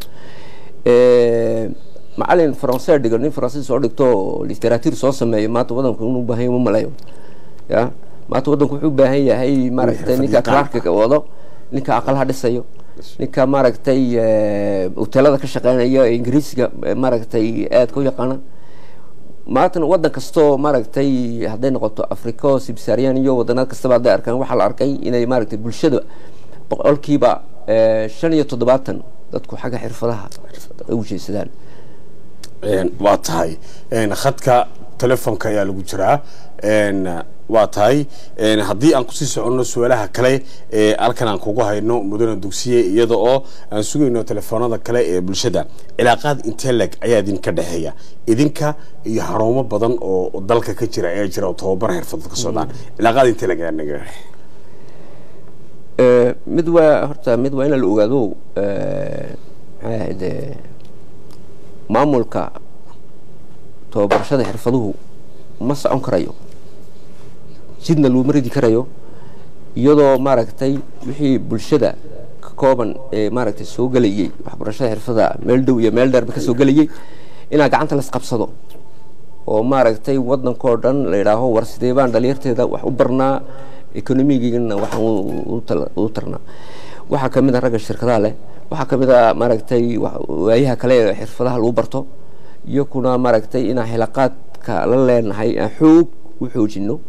macallin faransiis dhigo nin faransiis soo dhigto literature soo sameeyo maanta wadanku inuu baahan yahay ma malayo ya maanta wadanku wuxuu baahan yahay maaragtay ninka clarka wado ninka aqalha dhisayo ninka maaragtay hoteelada ka shaqeynaya ingiriisiga maaragtay aad ku yaqaana maanta wadan kasto maaragtay haday noqoto Afrika Sub-Saharan iyo wadannada kastaba haday arkaan waxa la arkay inay maaragtay bulshada boqolkiiba 75 dadku xagga xirfadaha u jeesadaan waa tahay khadka telefoonka ayaa lagu jiraa waa tahay haddii aan kusii soconno su'aalaha kale halkan aan kugu hayno mudane dugsiye iyada oo aan sugayno telefoonada kale ee bulshada cilaaqaad intee leg ayaa idinka dhexeeya idinka iyo xarumo badan oo dalka ka jira ee jira oo tababar xirfad ka socdaan cilaaqaad intee leg ayaa naga mid waa in la ogaado maamulka tababarashada xirfaduhu ma socon karayo jidna loo maridi karayo iyadoo maaragtay wixii bulshada ka kooban ee maaragtay soo galayay waxbarashada xirfada meel dhow iyo meel dheer ka soo galayay ina gacanta la isqabsado oo maaragtay wadanka oo dhan la yiraahdo war sidee baan dhalinyarteeda wax u barnaa economiga wax u tarnaa waxa kamid ah ragga shirkadaha leh waxa kamid ah maaragtay waayaha kale ee xirfadaha lagu barto iyo kuna maaragtay ina xilaqaadka la leenahay xoog u xoojino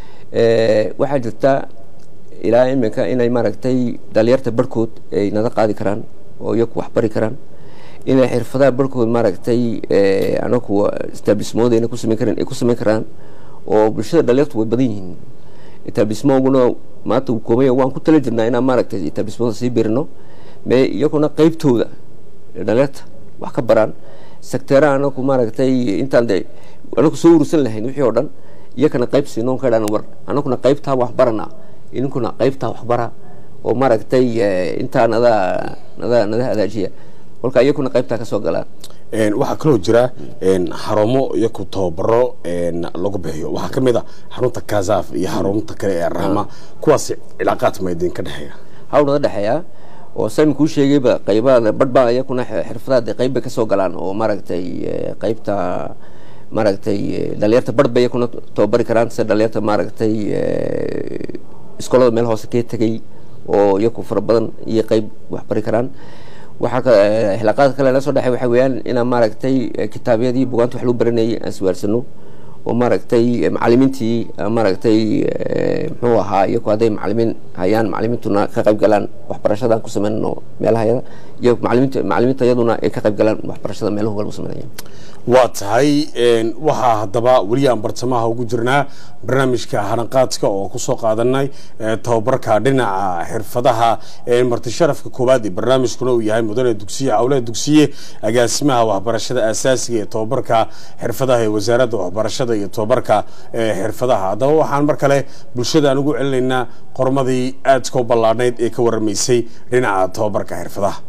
waxa jirta ilaa iminka inay maaragtay dhalinyarta barkood ay nada qaadi karaan oo iyagu wax bari karaan inay xirfadaha barkood maaragtay anagu establishment ku sameyn karaan oo bulshada dhalinyartu way badan yihiin etablishment-guna maanta uu koobaya waan ku tala jirnaa inaan maaragtay etablishment sii birino iyaguna qaybtooda dhalinyarta wax ka baraan sectera anagu maaragtay intaan anagu soo urursan lahayn wixii oo dhan iyagana qayb siinoon ka dhan war anaguna qaybtaa wax barana idinkuna qaybtaa wax bara oo maaragtay intaan nada adaajiya kolka iyaguna qaybtaa ka soo galaan waxa kale jira xarumo iyo ku tababaro lagu bixiyo waxa kamid ah xarunta Kazaaf iyo xarunta kale ee Rahma kuwaas cilaaqaad ma idin ka dhaxeeya hawlada dhaxeeya oo sami ku sheegayba qaybaha badba iyaguna xirfadaha qayb ka soo galaan oo maaragtay qaybta maaragtay dhalinyarta badba iyaguna tababari karaan sida dhalinyarta maaragtay iskoolada meel hoose ka tagay oo iyagu fara badan iyo qayb wax bari karaan waxa xilaqaad kale la soo dhaxay waxa weeyaan in maaragtay kitaabyadii buugaanta wax loo baranayay aan suwaarsano oo maaragtay macallimiintii maaragtay muxuu ahaa iyagu haday macallimiin hayaan macallimiintuna ka qayb galaan waxbarashada ku sameeyno meelaha iyo macallimiinta iyaduna ay ka qayb galaan waxbarashada meelaha walba sameeyaan waa tahay waxa hadaba wali aan bartamaha ugu jirnaa barnaamijka haranqaadka oo ku soo qaadanay tababarka dhinaca xirfadaha marti sharafka koobaad ee barnaamijkuna uu yahay mudane dugsiye awlad dugsiye agaasimaha waxbarashada asaasiga ee tababarka xirfadaha ee wasaaradda waxbarashada iyo tababarka xirfadaha hadaba waxaan mar kale bulshada ugu celinaynaa qormadii aad ka ballaadneyd ee ka waramaysay dhinaca tababarka xirfadaha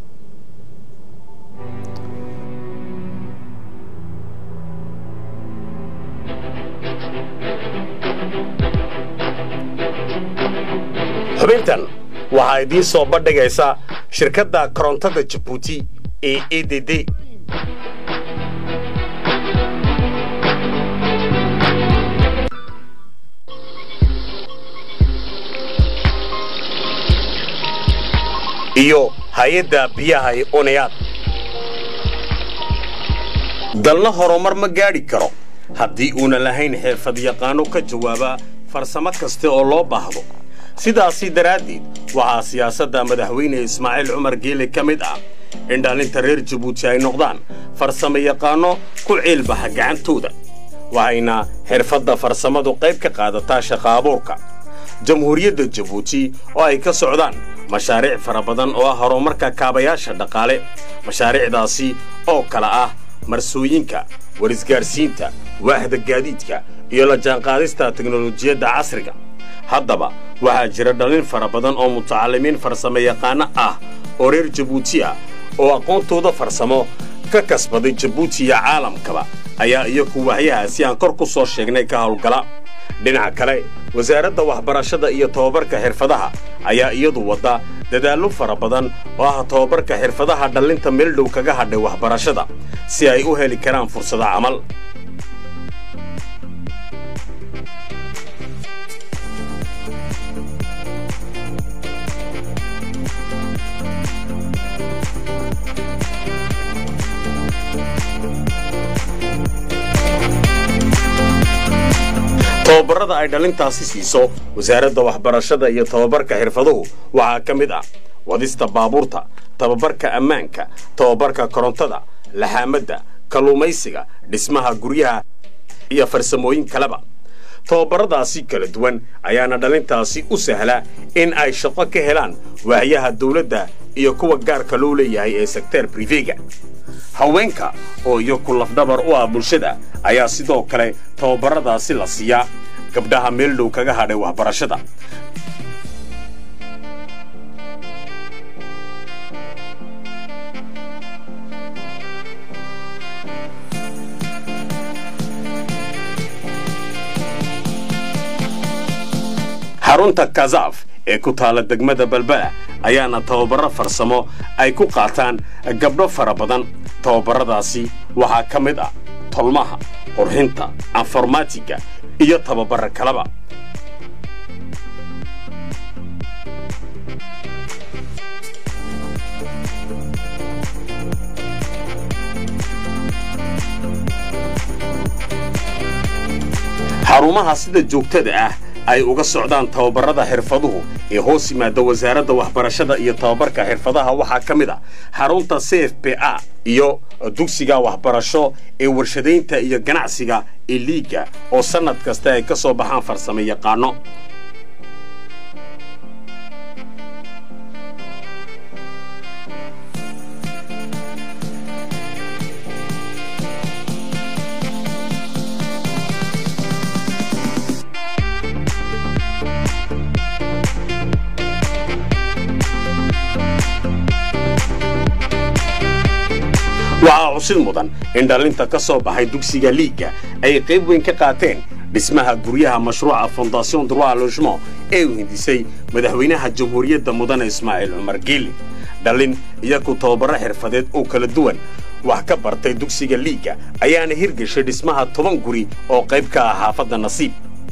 xubintan waxaa idiin soo bandhigaysa shirkadda korontada Djibouti ee EDD iyo hay'adda biyaha ee Oneyaad dalna horumar ma gaari karo haddii uuna lahayn xirfad yaqaano ka jawaaba farsamo kasta oo loo baahdo sidaasi daraaddeed waxaa siyaasadda madaxweyne Ismaaciil Cumar Geele ka mid ah in dhalinta reer Djibouti ay noqdaan farsamo yaqaano ku ciilbaxa gacantooda waxayna xirfadda farsamadu qayb ka qaadataa shaqo abuurka jamhuuriyadda Djibouti oo ay ka socdaan mashaariic fara badan oo ah horumarka kaabayaasha dhaqaale mashaariicdaasi oo kala ah marsooyinka warisgaarsiinta waaxda gaadiidka iyo la jaanqaadista teknolojiyadda casriga haddaba waxaa jira dhalin fara badan oo mutacalimiin farsamo yaqaano ah oo reer Djibouti ah oo aqoontooda farsamo ka kasbaday Jabuuti iyo caalamkaba ayaa iyagu waxyahaasi aan kor ku soo sheegnay ka hawlgala dhinaca kale wasaaradda waxbarashada iyo tababarka xirfadaha ayaa iyadu wada dadaallo fara badan oo ah tababarka xirfadaha dhalinta meel dhow kaga hadhay waxbarashada si ay u heli karaan fursado camal tababarada ay dhalintaasi siiso wasaaradda waxbarashada iyo tababarka xirfaduhu waxa ka mid ah wadista baabuurta tababarka ammaanka tababarka korontada laxaamada kalluumaysiga dhismaha guryaha iyo farsamooyin kaleba tababaradaasi kala duwan ayaana dhalintaasi u sahla in ay shaqo ka helaan waaxyaha dawladda iyo kuwa gaarka loo leeyahay ee sector privega haweenka oo iyo ku lafdhabar u ah bulshada ayaa sidoo kale tababaradaasi la siiyaa gabdhaha meel dhow kaga hadhay waxbarashada xarunta Kazaaf ee ku taala degmada Balbala ayaana tababaro farsamo ay ku qaataan gabdho fara badan tababaradaasi waxa ka mid ah tolmaha qurxinta informatika iyo tababaro kalaba xarumaha sida joogtada ah ay uga socdaan tababarada xirfaduhu ee hoos yimaada wasaaradda waxbarashada iyo tababarka xirfadaha waxa ka mid ah xarunta CFPA iyo dugsiga waxbarasho ee warshadaynta iyo ganacsiga ee liiga oo sanad kasta ay ka soo baxaan farsamo yaqaano waxaa xusid mudan in dhalinta ka soo baxay dugsiga liiga ay qayb weyn ka qaateen dhismaha guryaha mashruuca Fondation Droit Logement ee uu hindisay madaxweynaha jamhuuriyadda mudane Ismaaciil Cumar Geele dhalin iyagu tababaro xirfadeed oo kala duwan wax ka bartay dugsiga liiga ayaana hirgashay dhismaha 10 guri oo qayb ka ah xaafadda Nasiib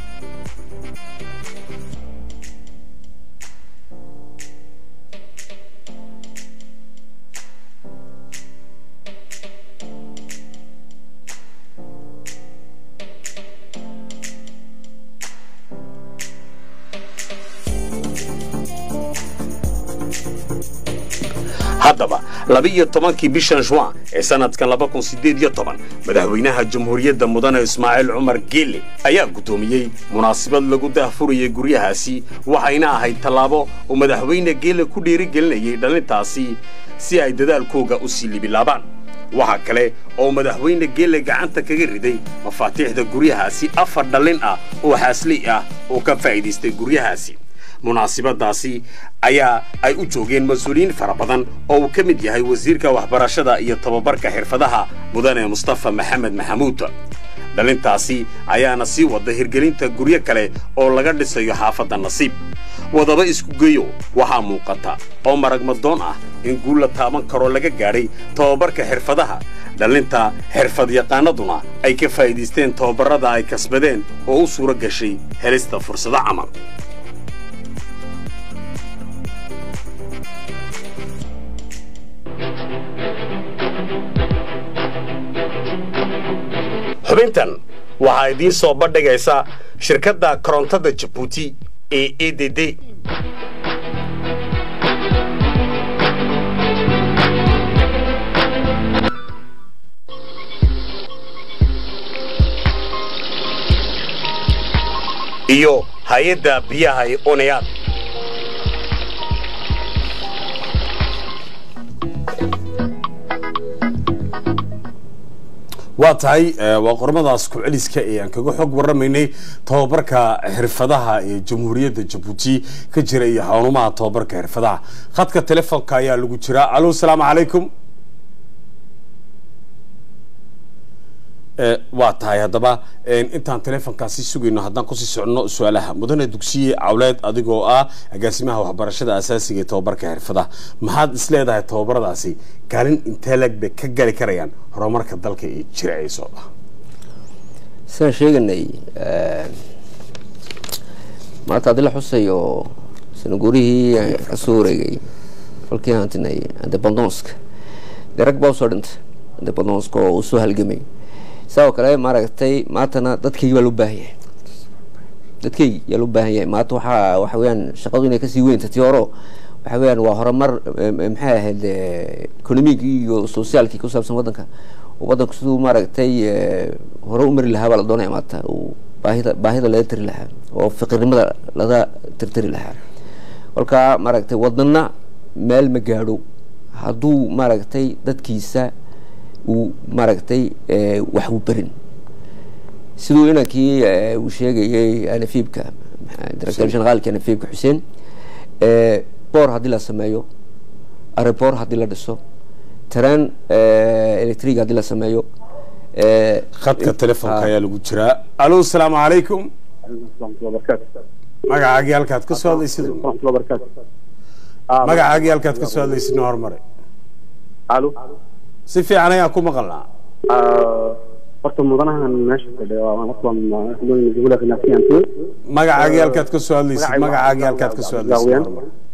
haddaba 12 bishan Juin ee sanadkan 2018 madaxweynaha jamhuuriyadda mudane Ismaaciil Cumar Geele ayaa gudoomiyay munaasabad lagu daahfuriyay guryahaasi waxayna ahayd talaabo oo madaxweyne Geele ku dhiirigelinayay dhalintaasi si ay dadaalkooga u sii libilaabaan waxa kale oo madaxweyne Geele gacanta kaga riday mafaatiixda guryahaasi 4 dhalin ah oo xasli ah oo ka faa'iideystay guryahaasi munaasabadaasi ayaa ay u joogeen mas'uuliyiin fara badan oo uu ka mid yahay wasiirka waxbarashada iyo tababarka xirfadaha mudane Mustafa Maxamed Maxamuud dhalintaasi ayaana sii wada hirgelinta guryo kale oo laga dhisayo xaafadda Nasiib wadaba isku geeyo waxa muuqata oo maragmadoon ah in guul la taaban karo laga gaaray tababarka xirfadaha dhalinta xirfad yaqaanaduna ay ka faa'iideysteen tababarada ay kasbadeen oo u suura gashay helista fursado camal xubintan waxaa idiin soo bandhigaysa shirkadda korontada Jabuuti ee EDD iyo hay'adda biyaha ee Oneyaad waa tahay waa qormadaas ku celiska ee aan kaga xog waramaynay tababarka xirfadaha ee jamhuuriyadda Jabuuti ka jira iyo xarumaha tababarka xirfadaha khadka telefoonka ayaa lagu jira alo salaamu calaykum waa tahay haddaba intaan telefoonkaasi sugayno haddaan kusii soconno su-aalaha mudane dugsiye cawleed adigoo ah agaasimaha waxbarashada asaasiga ee tababarka xirfadaha maxaad isleedahay tababaradaasi kaalin intee lag bay ka gali karayaan horumarka dalka ee jira ay soo dhaha sidaan sheeganay maanta haddii la xusayo sanaguurihii kasoo wareegay falkii hantinay independence-ka dee rag baa usoo dhintay independence-ka oo usoo halgamay sidoo kale maaragtay maantana dadkayga baa loo baahan yahay dadkayga yaa loo baahan yahay maanta waxa weeyaan shaqadu inay kasii weynta tii horo waxa weeyaan waa horumar maxay ahayd economigii iyo socialkii ku saabsan waddanka oo waddanku siduu maaragtay hore u mari lahaa baa la doonaya maanta uu baahida laga tiri lahaa oo fiqirnimada laga tirtiri lahaa kolkaa maaragtay wadana meel ma gaadho hadduu maaragtay dadkiisa uu maaragtay wax u barin siduu inankii uu sheegayay anafiibka director generalka anafiibka Xuseen boor haddii la sameeyo airport haddii la dhiso tareen electric haddii la sameeyo khadka telefoonka ayaa lagu jiraa alo salaamu calaykum magacaagii halkaad ka soo hadlaysid magacaagii halkaad ka soo hadlaysid noo horumare alo si fiican ayaan ku maqalnaa horta mudanahan meesha fadhiya waa markaan dowladda qanaaciyanta magacaagii halkaad ka soo hadlaysid magacaagii halkaad ka soo hadlaysid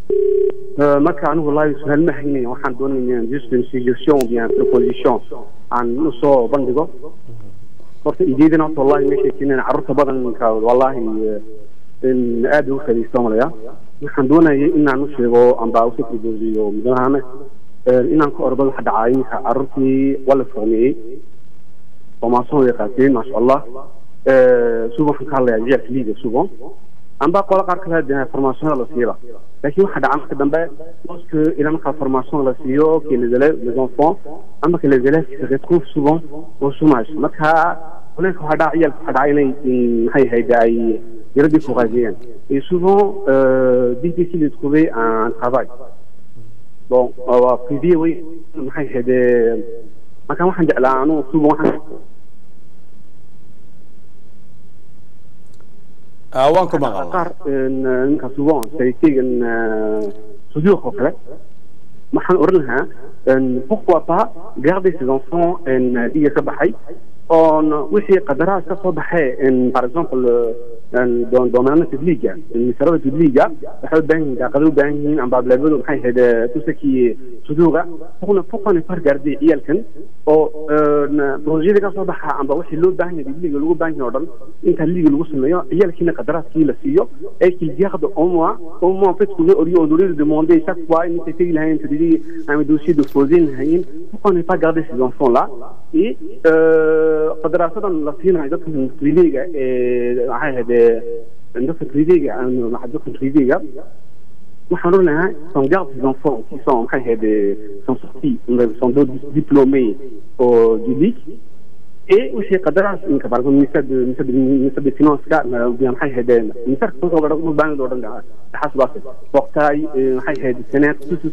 marka anigu wallahi su'aal ma haynay waxaan doonaynaa just une suggestion bien proposition aan soo bandhigo horta ideedana wallahi meesha keenana carruurta badanka wallahi in aad u fadhiisto malaya waxaan doonayaa inaan u sheego amba u proposiyo mudanahan inaan ku ordo waxa dhacay carruurtii wala fahmay formation ay qaateen ma sha Allah suuban ka hadlayaa liiga suuban amba qola qaar kale de formation la siiba laakiin waxa dhacay marka dambe parce ila marka formation la siiyo que les enfants amba que les élèves se retrouvent souvent au chômage marka هناك هذا عيال هذا عيني هاي جاي يردي فوقيين et souvent difficile de trouver un travail bon privé oui هاي هذا ما كان واحد على أنو souvent وانكم مغلا قار إن souvent c'est إن صديق وكله ما حنقولها إن pourquoi pas garder ses enfants إن دي كبحي on وشي قدرات كصباحي ان par exemple dans domaine public المسارات publique بحاول بين قالوا بين عم بابلغوا بحي هذا tout ce qui est صدوغا pourquoi ne pas regarder عيالكن او بروجي اللي كصباحها عم بوحي لو بين اللي لو بين اوردن انت اللي لو سميو عيالكن قدرات كي لا سيو اي كي ياخذ au moins peut trouver au lieu de demander chaque fois une petite là une petite un dossier de poser une pourquoi ne pas garder ces enfants là et قدرات لطينة عندك في التريديجا هذا عندك في التريديجا أنا عندك في التريديجا نحن لها sont garde des enfants qui sont sont sortis sont diplômés du lycée et aussi قدرات إنك par exemple ministère de finances كا بيان هاي هذا ministère كذا ولا رقم بان دورنا حسب بس وقتاي هاي هذا السنة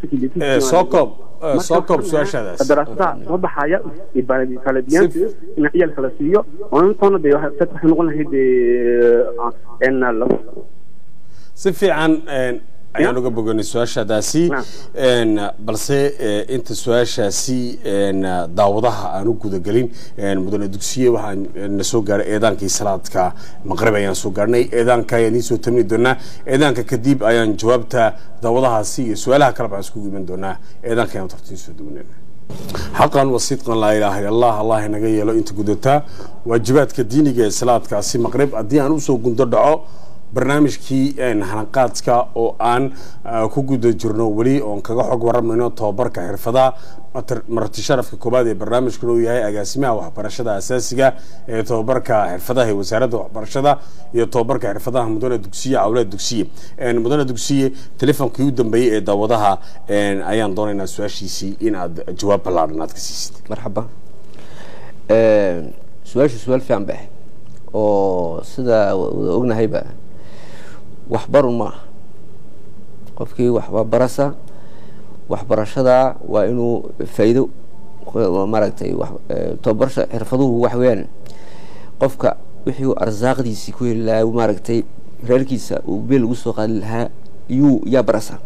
سوكب سواشة دراسة وضح حياة يبقى كالبيان إن هي الفلسفية ونحن ده فتح نقول هذه إن سفي عن ayaan uga boganay su'aashaadaasi balse inta su'aashaasi daawadaha aan u guda galin mudane dugsiye waxaan na soo gaaray eedaankii salaadka maqrib ayaan soo gaarnay eedaanka ayaan soo tamni doonaa eedaanka kadib ayaan jawaabta daawadahaasi iyo su'aalaha kale baan isku guuban doonaa eedaanka ayaan tartiib soo duwanayna حقا وصدقا لا إله إلا الله الله نجي له أنت قدرتها واجبات كدينية صلاة كاسي مغرب أدي أنا وصو قندر دعاء barnaamijkii hanaqaadka oo aan ku guda jirno wali oo kaga xog waramaynoo tababarka xirfadaha marti sharafka koobaad ee barnaamijku uu yahay agaasimaha waxbarashada asaasiga ee tababarka xirfadaha ee wasaaradda waxbarashada iyo tababarka xirfadaha mudane dugsiye awlaad dugsiye mudane dugsiye telefonkii u dambeeyay ee daawadaha ayaan doonaynaa su'aashiisii in aad jawaab ballaaran aad ka siisid marxaba su-aashu su-aal fiican bay ahayd oo sida wada ognahayba waxbarun maaha qofkii waxba barasa waxbarashada waa inuu faa'iido maaragtay tababarasha xirfaduhu wax weeyaan qofka wixii arsaaqdiisii ku heli lahaa maaragtay reerkiisa uu beel ugu soo qaadi lahaa yaa barasa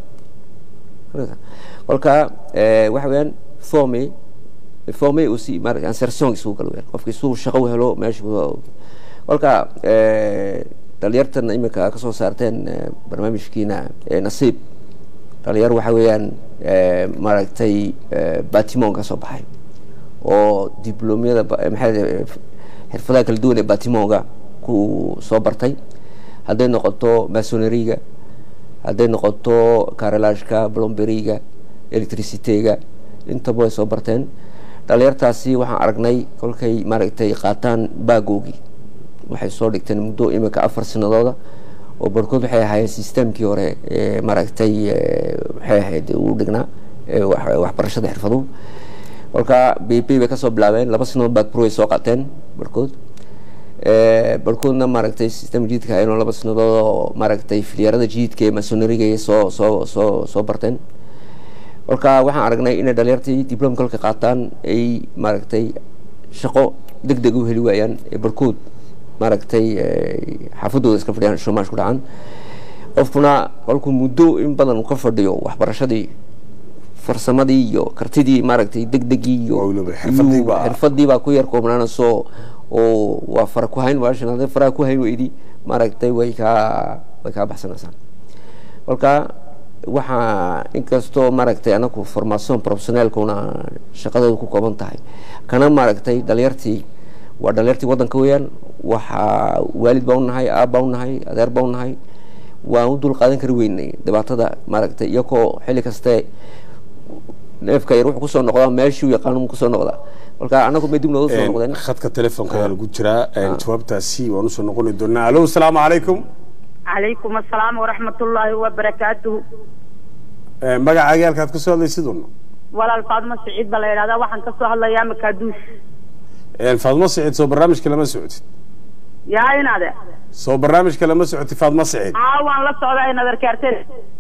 kolka wax weeyaan formé aussi maaragtay insertion isugu kala weeyaan qofkii suu shaqo u helo meesha kolka dhalinyartan iminka kasoo saarteen barnaamijkiina nasiib dhalinyar waxa weeyaan maaragtay batimonka kasoo baxay oo diblomyada maxay xirfadaha kala duwan ee batimonka ku soo bartay hadday noqoto masoneriga hadday noqoto carrelageka blomberiga electricityga intaba way soo barteen dhalinyartaasi waxaan aragnay kolkay maaragtay qaataan baagoogii waxay soo dhigteen muddo iminka 4 sanadooda oo barkood waxay ahaayeen systemkii hore maaragtay waxay ahayd uu dhignaa waxbarashada xirfaduhu kolka BP bay kasoo bilaabeen 2 sanadood back pro ay soo qaateen barkoodna maaragtay system jidka aynu 2 sanadood oo maaragtay filiyarada jidka ee masoneriga ay soo barteen kolka waxaan aragnay inay dhalinyartii diplom kolka qaataan ay maaragtay shaqo degdeg u heli waayaan barkood maaragtay xaafadooda iska fadhiyaan shoomash ku dhacan qofkuna kolkuu muddo in badan ka fadhiyo waxbarashadii farsamadii iyo kartidii maaragtay degdegii iyo xirfadii baa ku yar koobnaanayso oo waa fara ku hayn waashan hadday faraha ku hayn weydii maaragtay way kaa baxsanaysaa kolka waxaa inkastoo maaragtay anaku formation professionaalkuna shaqadooda ku kooban tahay kana maaragtay dhalinyartii waa dhalinyartii waddanka weeyaan waxaa waalid baa unahay aab baa unahay adeer baa unahay waan u dul qaadan kari weynay dhibaatada maaragtay iyakoo xilli kaste neefka yar wuxuu kusoo noqdaa meeshuu yaqaanu kusoo noqdaa kolka anagu may dib nooga soo noqdeen khadka telefoonka ayaa lagu jiraa jawaabtaasi waan usoo noqoni doonaa alo asalaamu calaykum عليكم السلام ورحمة الله وبركاته. magacaaga halkaad ka soo hadlaysid un walaal Faadmo Saciid baa la yiraahdaa waxaan ka soo hadlayaa Makaaduush. Faadmo Saciid soo barnaamijka lama socotid yaa inaade soo barnaamijka lama socotid Faadmo Saciid waan la socdaa inaad arkaarteen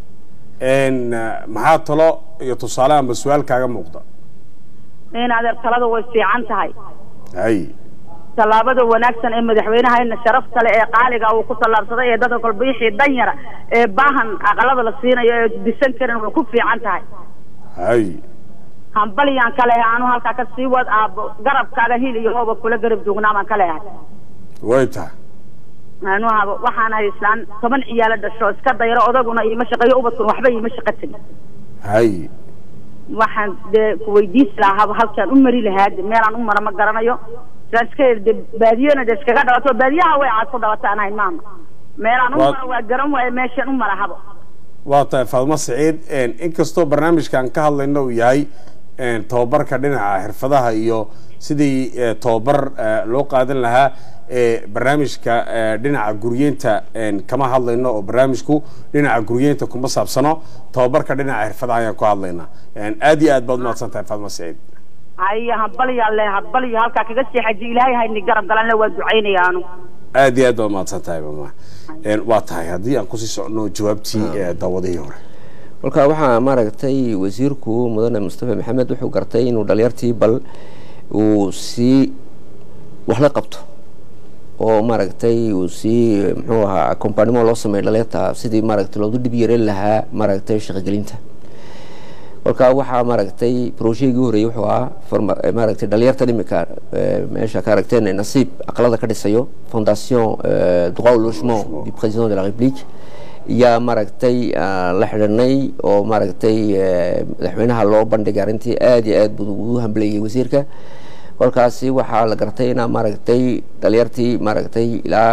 maxaa talo iyo tusaale ama su'aal kaaga muuqda inaad talada way fiican tahay hay talaabada wanaagsan ee madaxweynaha sharafta leh ee qaaliga uu ku talaabsaday ee dadka kala bixi danyara ee baahan aqalada la siinayo ee disan karin way ku fiican tahay hay hambaliyaan kale aanu halka ka sii wad garabkaaga hil iyo hooba kula garab duugnaaman kale ah way tahay aanu waxaan haystaan 10 ciyaal dhasho iska dayro odaguna iyo shaqeeyo ubadku waxba iyo shaqatin hay waxaan ku weydiis lahaa halkan u mari lahayd meelaan u mara ma garanayo dadkay baadiyana dadkaga dhawato baadiyaha way aad ku dhawataan ay maama meelaan u mara waa garan way meeshan u mara habo waa tahay Faadmo Saciid inkastoo barnaamijkan ka hadlayno uu yahay tababarka dhinaca xirfadaha iyo sidii tababar loo qaadan lahaa barnaamijka dhinaca guryeenta kama hadlayno oo barnaamijku dhinaca guryeenta kuma saabsano tababarka dhinaca xirfadaha ayaan ku hadlaynaa aad iyo aad baad mahadsan tahay Faadmo Saciid hay habal ya halka kaga sii xaji ilaahay hayni garab galan la waa duceynayaanu aad iyo aad baad mahadsan tahay mama waa tahay haddii aan kusii socno jawaabtii daawadihii hore kolka waxaa maaragtay wasiirku mudane Mustafa Maxamed wuxuu gartay inuu dhalinyartii bal uu si wax la qabto oo maaragtay uu si muxuu ahaa accompagnement loo sameeyo dhalinyarta sidii maaragtay loo dib yareyn lahaa maaragtay shaqo gelinta kolka waxaa maaragtay projectgii horeeyay wuxuu ahaa maaragtay dhalinyarta dhimika meesha ka aragteen nasiib aqalada ka dhisayo fondation droit au logement du président de la République yaa maaragtay la xidhanay oo maaragtay madaxweynaha loo bandhigay arrintii aad iyo aad buu ugu hambaleyay wasiirka kolkaasi waxaa la gartay inaa maaragtay dhalinyartii maaragtay ilaa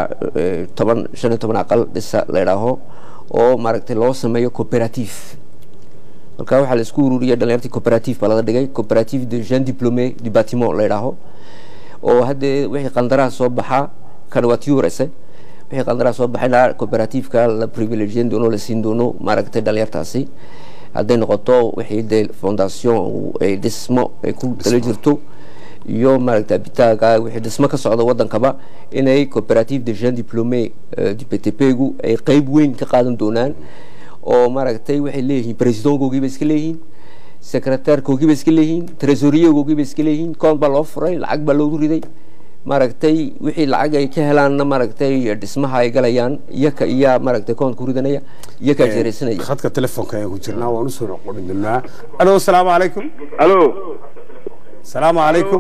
15 aqal dhisa la yidhaaho oo maaragtay loo sameeyo coopérative kolka waxaa la isku ururiyay dhalinyartii coopérative baa laga dhigay coopérative de jeunes diplômés du bâtiment la yidhaaho oo haddee wixii qandaraha soo baxa kana waa tii horeyse wixii qandaraha soo baxayna coopérative-ka la privilegiyen doono la siin doono maaragtay dhalinyartaasi hadday noqoto wixii dee fondation ay dhismo ay ku tala jirto iyo maaragtay abitaaga wixii dhismo ka socda waddankaba inay coopérative de jeunes diplômés du PTP-gu ay qayb weyn ka qaadan doonaan oo maaragtay waxay leeyihiin presidentkoogii bay iska leeyihiin secrétaire-koogii bay iska leeyihiin trésorier-koogii bay iska leeyihiin koont baa loo furay lacag baa loogu riday maaragtay wixii lacag ay ka helaanna maaragtay dhismaha ay galayaan iyaka iyaa maaragtay koont ku ridanaya iyakaa jeeraysanaya khadka telefoonka ayaan ku jirnaa waan usoo noqon doonaa alo asalaamu calaykum alo asalaamu calaykum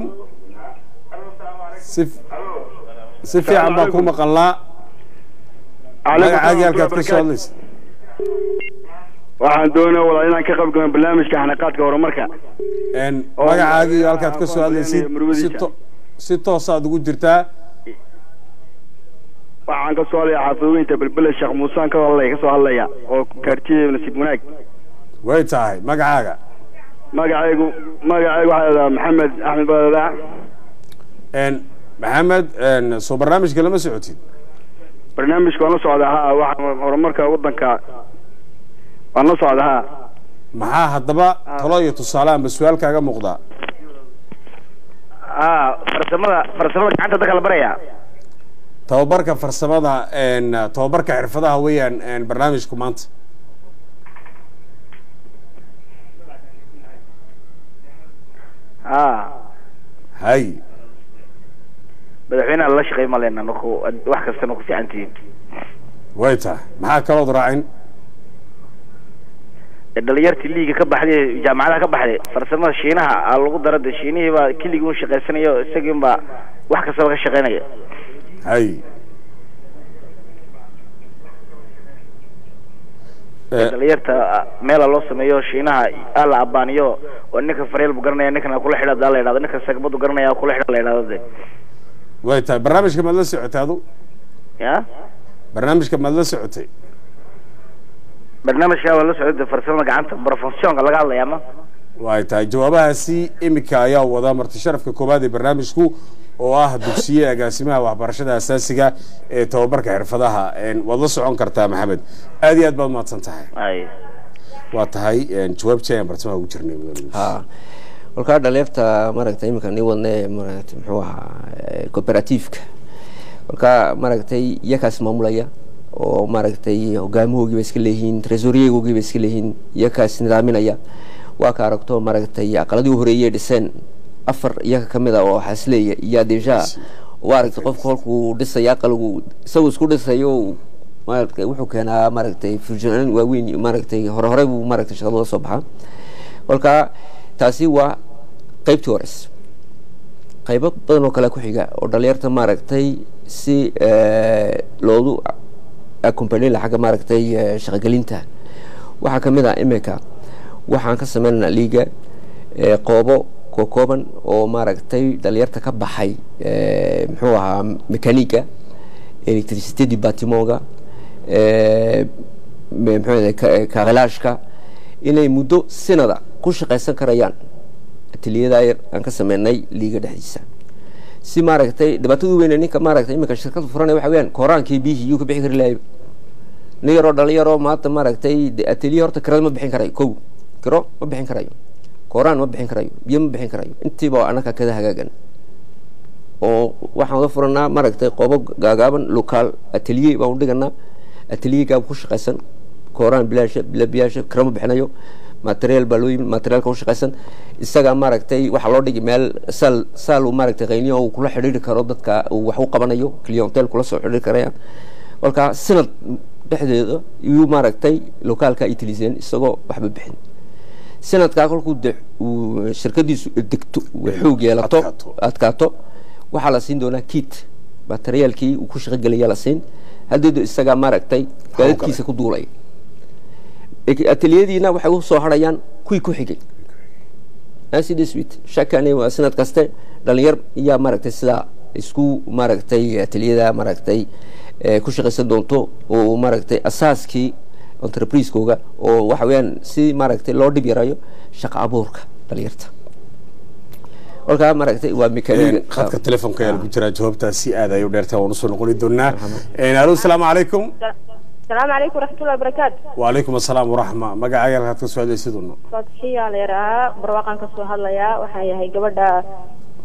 si fiican baan ku maqalnaa magacaaga halkaad ka soo hadlaysa waxaan doonaa walaa inaan ka qayb galo barnaamijka xanaqaadka horumarka magacaaga iyo halkaad ka soo hadlaysid si toos aad ugu jirtaa waxaan ka soo hadlaya xaafidooyinta balbala sheekh muusaan ka soo hadlaya oo kaartiyada nasiib wanaag way tahay magacaaga magacaygu waxaa la maxamed axmed badada maxamed soo barnaamijka lama socotid barnaamijka waan la socdaa ha waxaan horumarka waddanka waan la socdaa ha maxaa haddaba talo iyo tusaale amba su-aal kaaga muuqdaa farsamada gacanta dadka la baraya tababarka farsamada tababarka xirfadaha weeyaan barnaamijku maanta hay madaxweynaha lala shaqeey maleyna wax kastana ku fiican tihiin way tahay maxaa kalood raacin dhalinyartii liiga ka baxday jaamacadaha ka baxday farsamada shiinaha lagu daro de shiinihii baa keligii u shaqaysanayo isagiin baa wax kastaba ka shaqeynaya hay dhalinyarta meela loo sameeyo shiinaha la abaaniyo oo ninka fareel bu garanaya ninkana kula xidha daa la yidhahdo ninka sagbadu garanaya kula xidha la yidhahdo de way tahay barnaamijka maad la socotay adu ya barnaamijka maad la socotay barnaamijka waa la socday farsamada gacanta professionka laga hadlaya ma way tahay jawaabahaasi imika ayaa wada marti sharafka koobaad ee barnaamijku oo ah dugsiye agaasimaha waxbarashada asaasiga ee tababarka xirfadaha waad la socon kartaa maxamed aad iyo aad baad mahadsan tahay waa tahay jawaab jayaan bartamaha ugu jirnay kolkaa dhaleefta maaragtay iminka nii wadne maaragtay muxuu ahaa cooperativeka kolkaa maaragtay iyakaas maamulaya oo maaragtay hogaamahoogiiba iska leeyihiin trésorier-googiiba iska leeyihiin iyakaas nidaaminaya waa ka aragto maaragtay aqaladii u horeeyey dhiseen 4 iyaga kamid ah oo xasleeya iyo deja waaragtay qofku halkuu dhisaya aqalgu isagoo isku dhisayo maaragtay wuxuu keenaa maaragtay fujinan waaweyn maaragtay hore buu maaragtay shaqada soo baxaa kolkaa taasi waa qaybtii hores qaybo badan oo kale ku xiga oo dhalinyarta maaragtay si loodu accompany la xagga maaragtay shaqagelinta waxaa kamid ah imika waxaan ka sameynaa liiga qoobo kooban oo maaragtay dhalinyarta ka baxay muxuu ahaa mekaniga electricity departmentka muxuu kaqilaashka inay muddo sinada ku shaqaysan karayaan ateliyada yar aan ka sameynay liiga dhexdiisa si maaragtay dhibaatada weyn ninka maaragtay iminka shirkadu furanay waxa weeyaan kooraankii biyihii yuu ka bixi kari lahayd nin yaroo dhalinyaroo maanta maaragtay ateliye horta kirada ma bixin karayo kow kiro ma bixin karayo kooraan ma bixin karayo biyo ma bixin karayo intiiba anaka kada hagaagan oo waxaan la furanaa maaragtay qoobo gaagaaban local ateliye baan u dhiganaa ateliyegaa ku shaqaysan kooraan bilaasha kiro ma bixinayo material baa loo yimid materialka u shaqaysan isagaa maaragtay waxaa loo dhigi meel saal uu maaragtay qayniyo uu kula xidhiiri karo dadka uu wax u qabanayo clientele kula soo xidhiiri karayaan kolkaa sanad dhexdeeda iyuu maaragtay locaalka utiliseen isagoo waxba bixin sanadkaa kolkuu uu shirkadiisu degto xoog yeelato adkaato waxaa la siin doonaa kit materialkii uu ku shaqo gelaya la siin haddeedu isagaa maaragtay gaadadkiisa ku duulay ateliyadiina waxay u soo harayaan kuwii ku xigay acideswit shakani waa sanad kaste dhalinyar iyaa maaragtay sidaa isku maaragtay ateliyada maaragtay ku shaqaysan doonto oo maaragtay asaaskii entreprise-kooga oo waxa weeyaan si maaragtay loo dhib yarayo shaqo abuurka dhalinyarta kolkaa maaragtay waa mekaniga khadka telefoonka ayaa lagu jiraa jawaabtaasi aad ay u dheertaa waan usoo noqoni doonaa alo asalaamu calaykum السلام عليكم ورحمة الله وبركاته. وعليكم السلام ورحمة. ما قاعد هاد كسو هذا يسدونه. فتحية ليرا برواقان كسو هذا يا وحيا هي قبل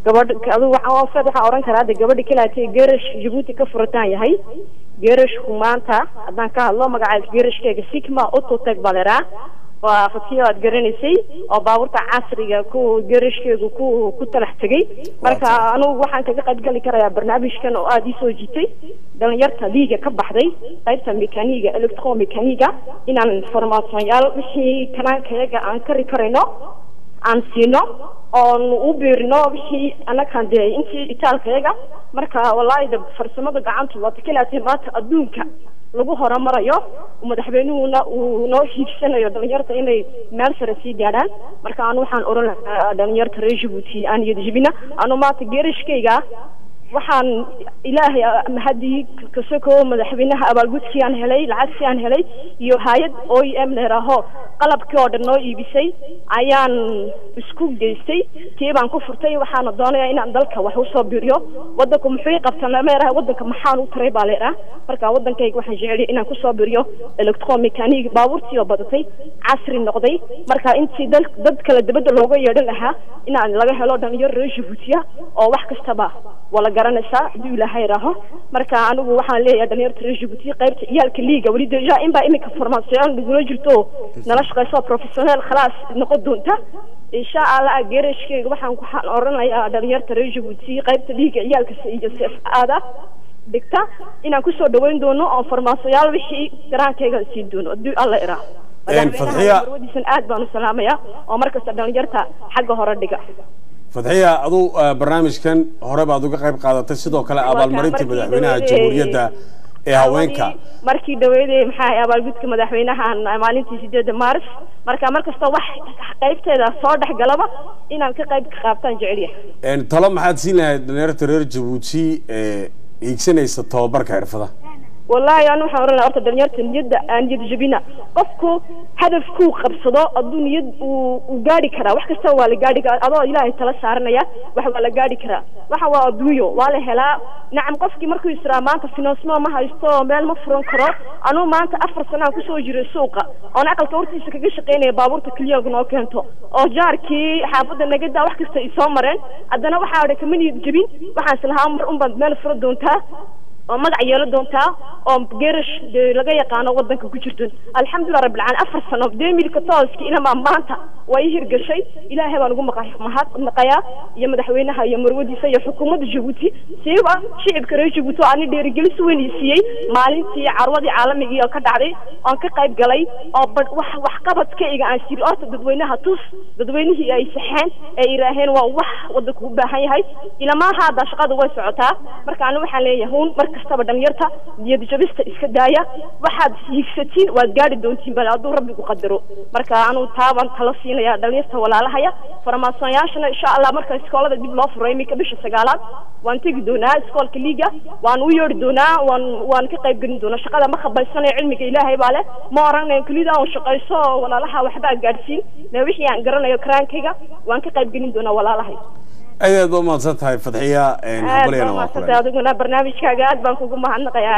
adigu waxaan oran karaa de gabadhi kalaatay geerash Djibouti ka furataan yahay geerashku maanta haddaan ka hadlo magaca geerashkeega Sigma Autotech Balera waa fatiyo aad garanaysay oo baabuurta casriga ku geerashkeegu ku talax tagay marka anigu waxaan kaga qayb gali karayaa barnaamijkan oo aad ii soo jiitay dhalinyarta liiga ka baxday qaybta mekaaniga electromekaaniga inaan farmasooyaal wixii kanaankayaga aan kari karayno aan siino oon u beerino wixii anakan dee intii itaalkayaga marka wallaahi farsamada gacanta waa kalaatay maanta adduunka lagu horumarayo madaxweynuhuna uu noo hiigsanayo dhalinyarta inay meel sare sii gaadhaan marka aan waxaan oran lahaa dhalinyarta reer Djibouti aan iyada jibina anu maanta geerashkayga waxaan ilaahay mahadii kasoo madaxweynaha abaalgudkii aan helay lacagtii aan helay iyo hay'ad OEM leeraho qalabkii oo dhan noo iibisay ayaan isku geystay tiibaan ku furtay waxaan doonayaa inaan dalka wax u soo biiriyo wadanku muxuu qabtaan meeraha wadanka maxaan u taray baa leeyahay marka wadankayga waxaan jecelahay inaan ku soo biiriyo electromechanic baabuurtii oo badatay casri noqday marka intii dad kala dibadda looga yeedhan lahaa inaan laga helo dhalinyaro reer Djibouti oo wax kastaba wala garanaysaa hadii ilaahay raaho marka anigu waxaan leeyahay dhalinyarta reer Djibouti qaybta iyalka liiga wali deja in baa imika farmasooyin lagu jirto nala shaqayso professional khalaas noqon doonta insha Allah geerashkayga waxaan oranayaa dhalinyarta reer Djibouti qaybta liiga iyalka iyo CFA-da digta inaan ku soo dhaweyn doono oo farmasooyaal wixii garaankayga siin doono hadii Allah iraaho Fadhiya warwadiisan aad baan u salaamayaa oo markasta dhalinyarta xagga hore dhiga Fadhiya adu barnaamijkan hore baad uga qayb qaadatay sidoo kale abaalmarinta madaxweynaha jamhuuriyadda ee haweenka markii dhaweeyay maxay abaalgudka madaxweynaha maalintii 8 Maaris markasta wax qaybteeda soo dhaxgalaba inaan ka qayb qaataan jeceliyahay talo maxaad siin lahayd dhalinyarta reer Djibouti iigsanaysa tababarka xirfadaha والله أنا وحنا أرتا دنيرت اليد أن يجبينا قفكو هدف كو قبصدو أدون يد وقاري كرا وحكا سوا لقاري كرا أضو إلهي تلا سارنا يا وحوا لقاري كرا وحوا أدويو والي هلا نعم قفكي مركو يسرا ما أنت في نصما ما هايستو مال مفرون كرا أنا ما أنت أفر سنة كسو جري سوقا أنا أقل تورتي سكاكي شقيني بابور تكليو قنو كنتو أو جاركي حافظ النقدا وحكا سيسامرين أدنا وحاوري كمين يجبين وحان سلها أمر أمبان مال فردونتا ومدع يلدونتا أو جرش لقى يقانا وضنك كجرتون الحمد لله رب العالمين أفر سنة بديمي الكتالسكي إلى ما مانتا ويهرق شيء إلهي ونقوم مهات نقيا يمدحوينها يمرودي سي حكومة جيبوتي سيبا شعب كري جيبوتي أنا دير جلس وينيسيي مالنتي عروضي عالمي كدعري أنك قيب قلي أو وحقبت كيغا عن سير أرت ددوينها توس ددوينه أي سحان أي راهن ووح ودك وباهي هاي إلى ما هذا شقاد وسعتا مركانو محلية هون مركز dhalinyarta niyad jabista iska daaya waxaad hiigsatiin waad gaari doontiin bal aad rabbigu qadaro marka aanu taaban tala siinaya dhalinyarta walaalahaya farmasooyaashana insha Allah marka iskoolada dib loo furay imika bisha 9aad waan tagi doonaa iskoolka liiga waan u yeeri doonaa waan ka qayb galin doonaa shaqada ma khabaysanay cilmiga Ilaahay baa leh ma oranay kulida oo shaqayso walaalaha waxba gaarsiin ma wixii aan garanayo karaankayga waan ka qayb galin doonaa walaalahay أيضا ما صرتها فتحية نقولينا ما صرتها أقولنا برنامج كجاد بنكو مهنا قيا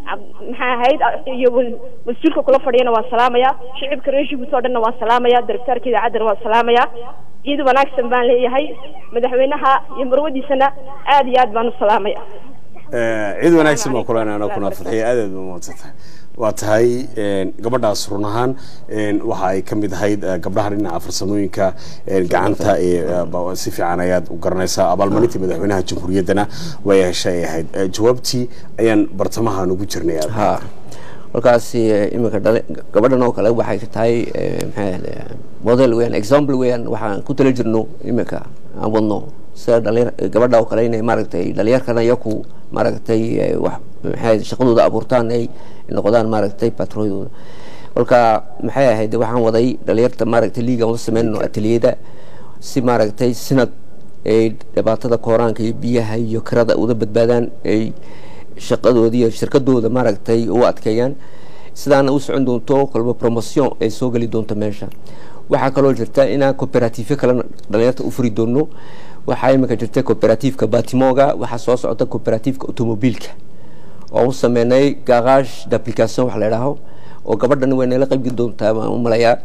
هاي مسؤولك كل فرينا والسلام يا شعب كريشي بتوعنا والسلام يا دركتور كذا عدل والسلام يا إذا بناكسب بان لي هاي مدحوينها يمرودي سنة آديات بان السلام يا إذا بناكسب ما كلنا أنا كنا فتحية أيضا ما صرتها واتهاي gabadhaas run ahaan waxa ay kamid ahayd gabdhaha dhinaca farsamooyinka gacanta ee si fiican ayaad u garanaysaa abaalmarinta madaxweynaha jamhuuriyaddana way heshay ahayd jawaabtii ayaan bartamaha ugu jirnay ha markaas imika gabadhan oo kale waxay ka tahay model weyn example weyn waxaan ku tala jirno imika aan wadno sida gabadha oo kale inay maaragtay dhalinyarkana iyaku maaragtay wax shaqadooda abuurtaan ay noqdaan maaragtay patrooyooda kolka maxay ahayd waxaan waday dhalinyarta maaragtay liiga oo sameeyno ateliyada si maaragtay sanad ay dhibaatada kooraanka iyo biyaha iyo kirada uga badbaadaan ay shaqadooda iyo shirkadooda maaragtay u adkeeyaan sidaan u socon doonto kolba promotion ay soo gali doonto meesha waxa kaloo jirta inaan cooperative kala dhalinyarta u furi doono waxa imika jirta cooperative-ka Batimoga waxa soo socota cooperative-ka automobilka oo sameynay garage d'application wax la yiraahdo oo gabadhan weyn la qayb doontaa u malaya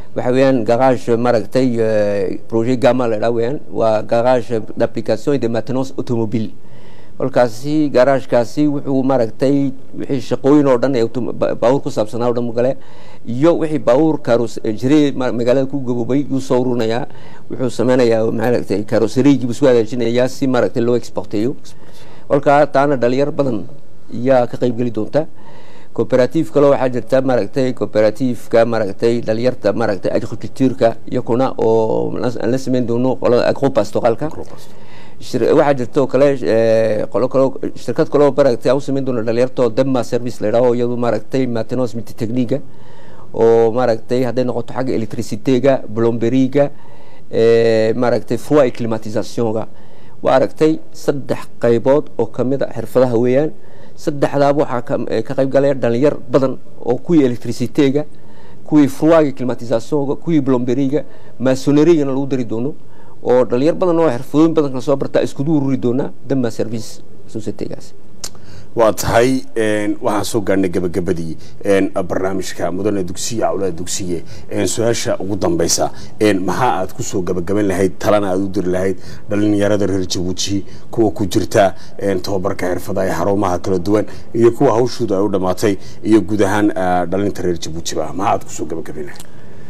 waxa weeyaan garage maaragtay projet Gamma la dhaw weeyaan waa garage d'application et de maintenance automobile kolkaasi garage-kaasi wuxuu maaragtay wixii shaqooyin oo dhan ee baabuur ku saabsanaa oo dhan magale iyo wixii baabuur jiray magaalada ku gaboobay uu soo ururinayaa wuxuu sameynayaa maaragtay carrosserie buu soo hagaajinayaa si maaragtay loo exporteeyo kolkaa taana dhalinyar badan yaa ka qayb geli doonta cooperative kale waxaa jirta maaragtay cooperative-ka maaragtay dhalinyarta maaragtay agriculture-ka iyo kuna oo la sameyn doono qolada agropastoralka waxaa jirta oo kale shirkad kale oo maaragtay u sameyn doono dhalinyarta oo Dema service la yidhaaho iyadu maaragtay maintenance multi-technique oo maaragtay hadday noqoto xagga electricité-ga plomberie-ga maaragtay froid et climatisation-ga waa aragtay 3 qaybood oo kamid ah xirfadaha weeyaan saddexdaaba waxaa ka qayb galaya dhalinyar badan oo kuwii electricité-ga kuwii froid et climatisation-ga kuwii plomberie-ga maçonnerie-gana lagu dari doono oo dhalinyar badan oo xirfadooyin badan kala soo barta isku duuri doona Dema service society-gaas waa tahay waxaan soo gaarnay gabagabadii barnaamijka mudane dugsiga awlaad dugsiga su-aasha ugu dambaysa maxaa aad ku soo gabagaban lahayd talana aad u diri lahayd dhalinyarada reer Jabuuti kuwa ku jirta tababarka xirfadaha ee xarumaha kala duwan iyo kuwa hawshooda ay u dhamaatay iyo guud ahaan dhalinta reer Jabuuti maxaa aad ku soo gabagaban lahayd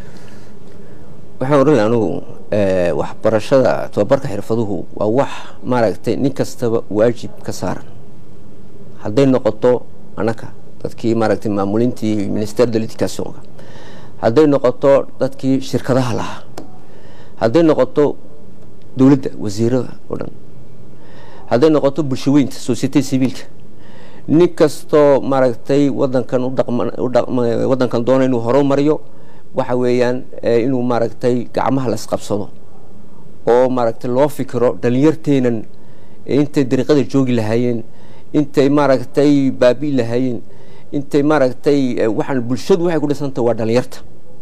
waxaan oran anigu waxbarashada tababarka xirfaduhu waa wax maaragtay nin kastaba waajib ka saaran hadday noqoto anaka dadkii maaragtay maamulintii minister de l'éducation hadday noqoto dadkii shirkadaha lahaa hadday noqoto dowladda wasiirada oo dhan hadday noqoto bulshaweynta société civilka nin kastoo maaragtay wadankan wadankan doona inuu horumariyo waxa weeyaan inuu maaragtay gacmaha la isqabsado oo maaragtay loo fikiro dhalinyarteenan intay dariiqada joogi lahaayeen intay maaragtay baabi lahaayeen intay maaragtay waxaan bulshadu waxay ku dhisantay waa dhalinyarta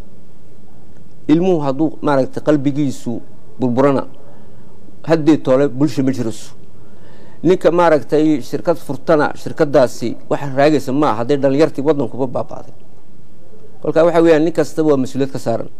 ilmuhu hadduu maaragtay qalbigiisu burburana haddii toole bulsho ma jirayso ninka maaragtay shirkad furtana shirkadaasi waxa raagaysa ma hadday dhalinyartii wadankuba baabaaday kolkaa waxa weeyaan nin kastaba waa mas-uuliyad ka saaran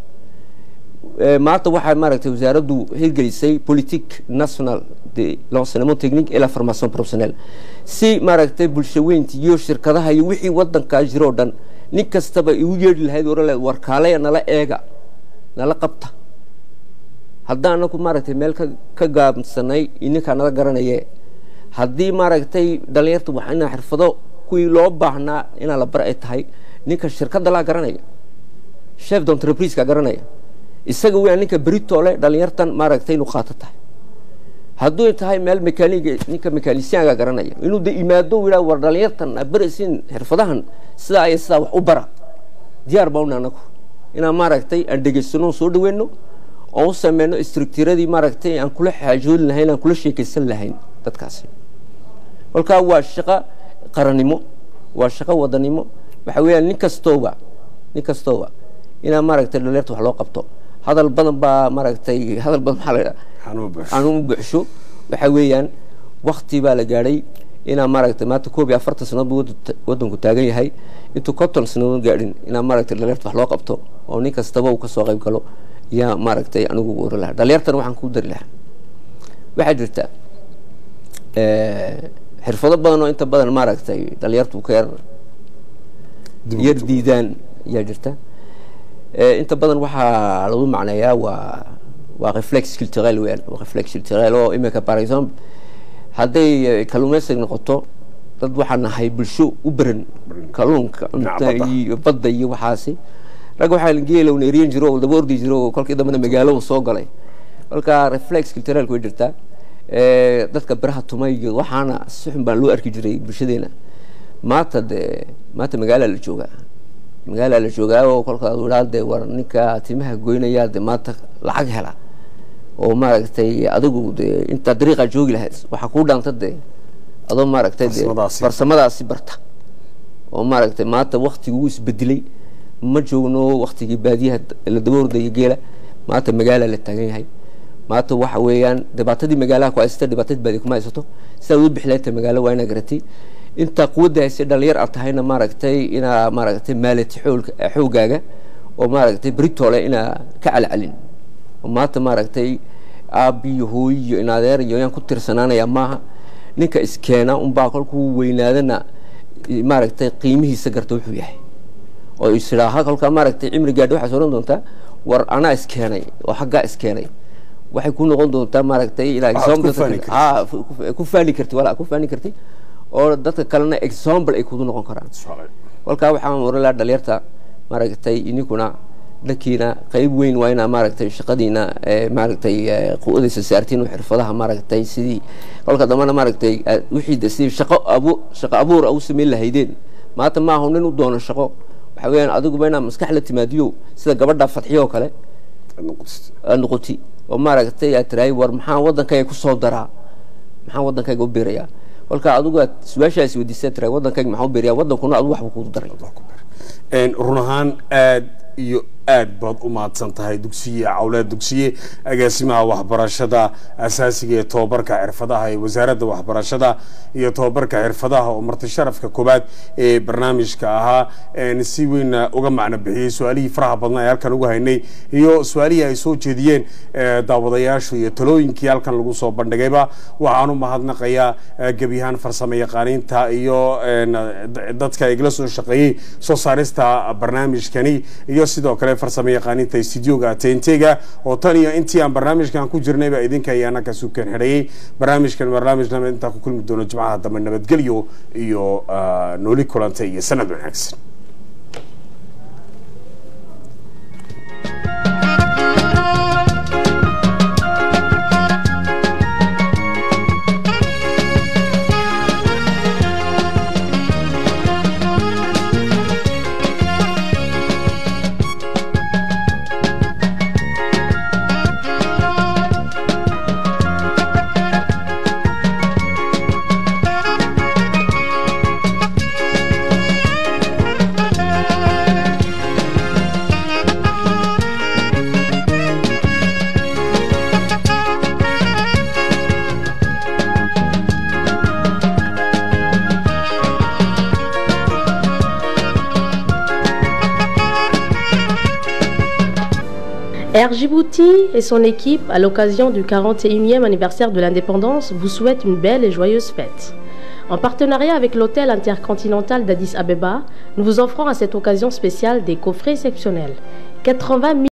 maanta waxaa maaragtay wasaaraddu hirgelisay politique nationale de l'enseignement technique et la formation professionnelle si maaragtay bulshaweynta iyo shirkadaha iyo wixii wadankaa jiro oo dhan nin kastaba igu yeedhi lahayd oraleed warkaaleya nala eega nala qabta haddaan anaku maaragtay meel ka gaabsanay ininkaa nala garanaye haddii maaragtay dhalinyarta wax inaa xirfado kuwii loo baahnaa inaa la bar ay tahay ninka shirkadda laa garanaya chef d'entreprise-ka garanaya isaga weeyaan ninka beritoole dhalinyartan maaragtay inuu qaato tahay hadduu tahay meel mekaaniga ninka mekanisyaanka garanaya inuu de imaado wiilaa war dhalinyartan baraysiin xirfadahan sidaa ay sidaa wax u bara diyaar baa anaku inaan maaragtay aan dhegaysano soo dhaweyno oo u sameyno structuradii maaragtay aan kula xaajoodin lahayn aan kula sheekaysan lahayn dadkaasi kolkaa waa shaqo qarannimo waa shaqo wadanimo waxa weeyaan nin kastooba inaa maaragtay dhalinyarta wax loo qabto hadal badan baa maaragtay hadal badan maxaa la yidhaha xanuun buuxsho waxa weeyaan wakti baa la gaadhay inaa maaragtay maanta 41 sanadood buu wadanku taagan yahay intuu 50 sanadood gaadhin inaa maaragtay dhalinyarta wax loo qabto oo nin kastaba uu ka soo qayb galo yaa maaragtay anigu u oran lahaa dhalinyartana waxaan ku dari lahaa waxaa jirta xirfado badan oo inta badan maaragtay dhalinyartu ka yar diidaan yaa jirta inta badan waxaa lagu macneeyaa waa reflex culturel weeyaan waa reflex culturel oo imika par exemple hadday kalluumaysiga noqoto dad waxaan nahay bulsho u baran kalluunka cunta iyo badda iyo waxaasi rag waxaa geela una eriyan jiro oo daba ordi jiro oo kolkii dambana magaalo soo galay kolkaa reflex culturel ku jirta dadka baraha tumay iyo waxaana si xun baan loo arki jiray bulshadeena maanta magaala la joogaa oo kolkaa walaal war ninka timaha goynaya maanta lacag hela oo maaragtay adigu inta dariiqa joogi lahayd waxa ku dhaanta adoo maaragtay farsamadaasi barta oo maaragtay maanta waqtigu isbedelay ma joogno waqtigii baadiyaha la daba ordayay geela maanta magaala la taagan yahay maanta waxa weeyaan dhibaatadii magaalaha ku haysata dhibaatadii baadi kuma haysato sidaa u bixlaynta magaalo waa inaa garatay inta quwadda haysa dhalinyar aad tahayna maaragtay inaa maaragtay maalati xoogaaga oo maaragtay britole inaa ka calcalin oo maanta maaragtay aabiyo hooyiyo in adeer iyo yaan ku tirsanaanaya maaha ninka iskeena unbaa kolkuu weynaadana maaragtay qiimihiisa garta wuxuu yahay oo isiraaha kolka maaragtay cimri gaadhi waxaa soo doontaa war anaa iskeenay oo xaggaa iskeenay waxay ku noqon doontaa maaragtay ilaa example ku faani karti wala ku faani karti oo dadka kalena example ay ku noqon karaan kolka waxaan warala dhalinyarta maaragtay inikuna lakiina qayb weyn waa inaa maaragtay shaqadiina maaragtay quudaysa saartiin xirfadaha maaragtay sidii kolka dambana maaragtay wixii dadsi shaqo abuur u sameyn lahaydeen maanta ma aha nin u doono shaqo waxa weeyaan adigu bayna maskax la timaadiyo sida gabadha Fadxiyo kale noqoti oo maaragtay aad tiraay war maxaa wadankayga ku soo daraa maxaa wadankayga u beeraya kolka adigu su'aashaas weydiisay tiraay wadankayga maxaa u beeraya wadankuna adigu wax ku daray run ahaan aad iyo aad baad u mahadsan tahay dugsiye awlaad dugsiye agaasimaha waxbarashada asaasiga ee tababarka xirfadaha ee wasaaradda waxbarashada iyo tababarka xirfadaha oo marti sharafka koobaad ee barnaamijka ahaa si weyn uga macna bixiyay su'aalihii faraha badan ee halkan ugu haynay iyo su'aalihii ay soo jeediyeen daawadayaashu iyo talooyinkii halkan lagu soo bandhigayba waxaan u mahadnaqayaa gabiyahan farsamo yaqaaniinta iyo dadka igla soo shaqeeyay soo saarista barnaamijkani iyo sidoo kale farsamo yaqaaniinta studio-ga TNT-ga oo tan iyo intii aan barnaamijkan ku jirnayba idinka ayaana ka soo keenxidhayay barnaamijkan inta ku kulmi doono jimcaha dambe nabadgelyo iyo nooli kulanta iyo sanad wanaagsan. Air Djibouti et son équipe, à l'occasion du 41e anniversaire de l'indépendance, vous souhaitent une belle et joyeuse fête. En partenariat avec l'hôtel intercontinental d'Addis Abeba, nous vous offrons à cette occasion spéciale des coffrets exceptionnels. 80 000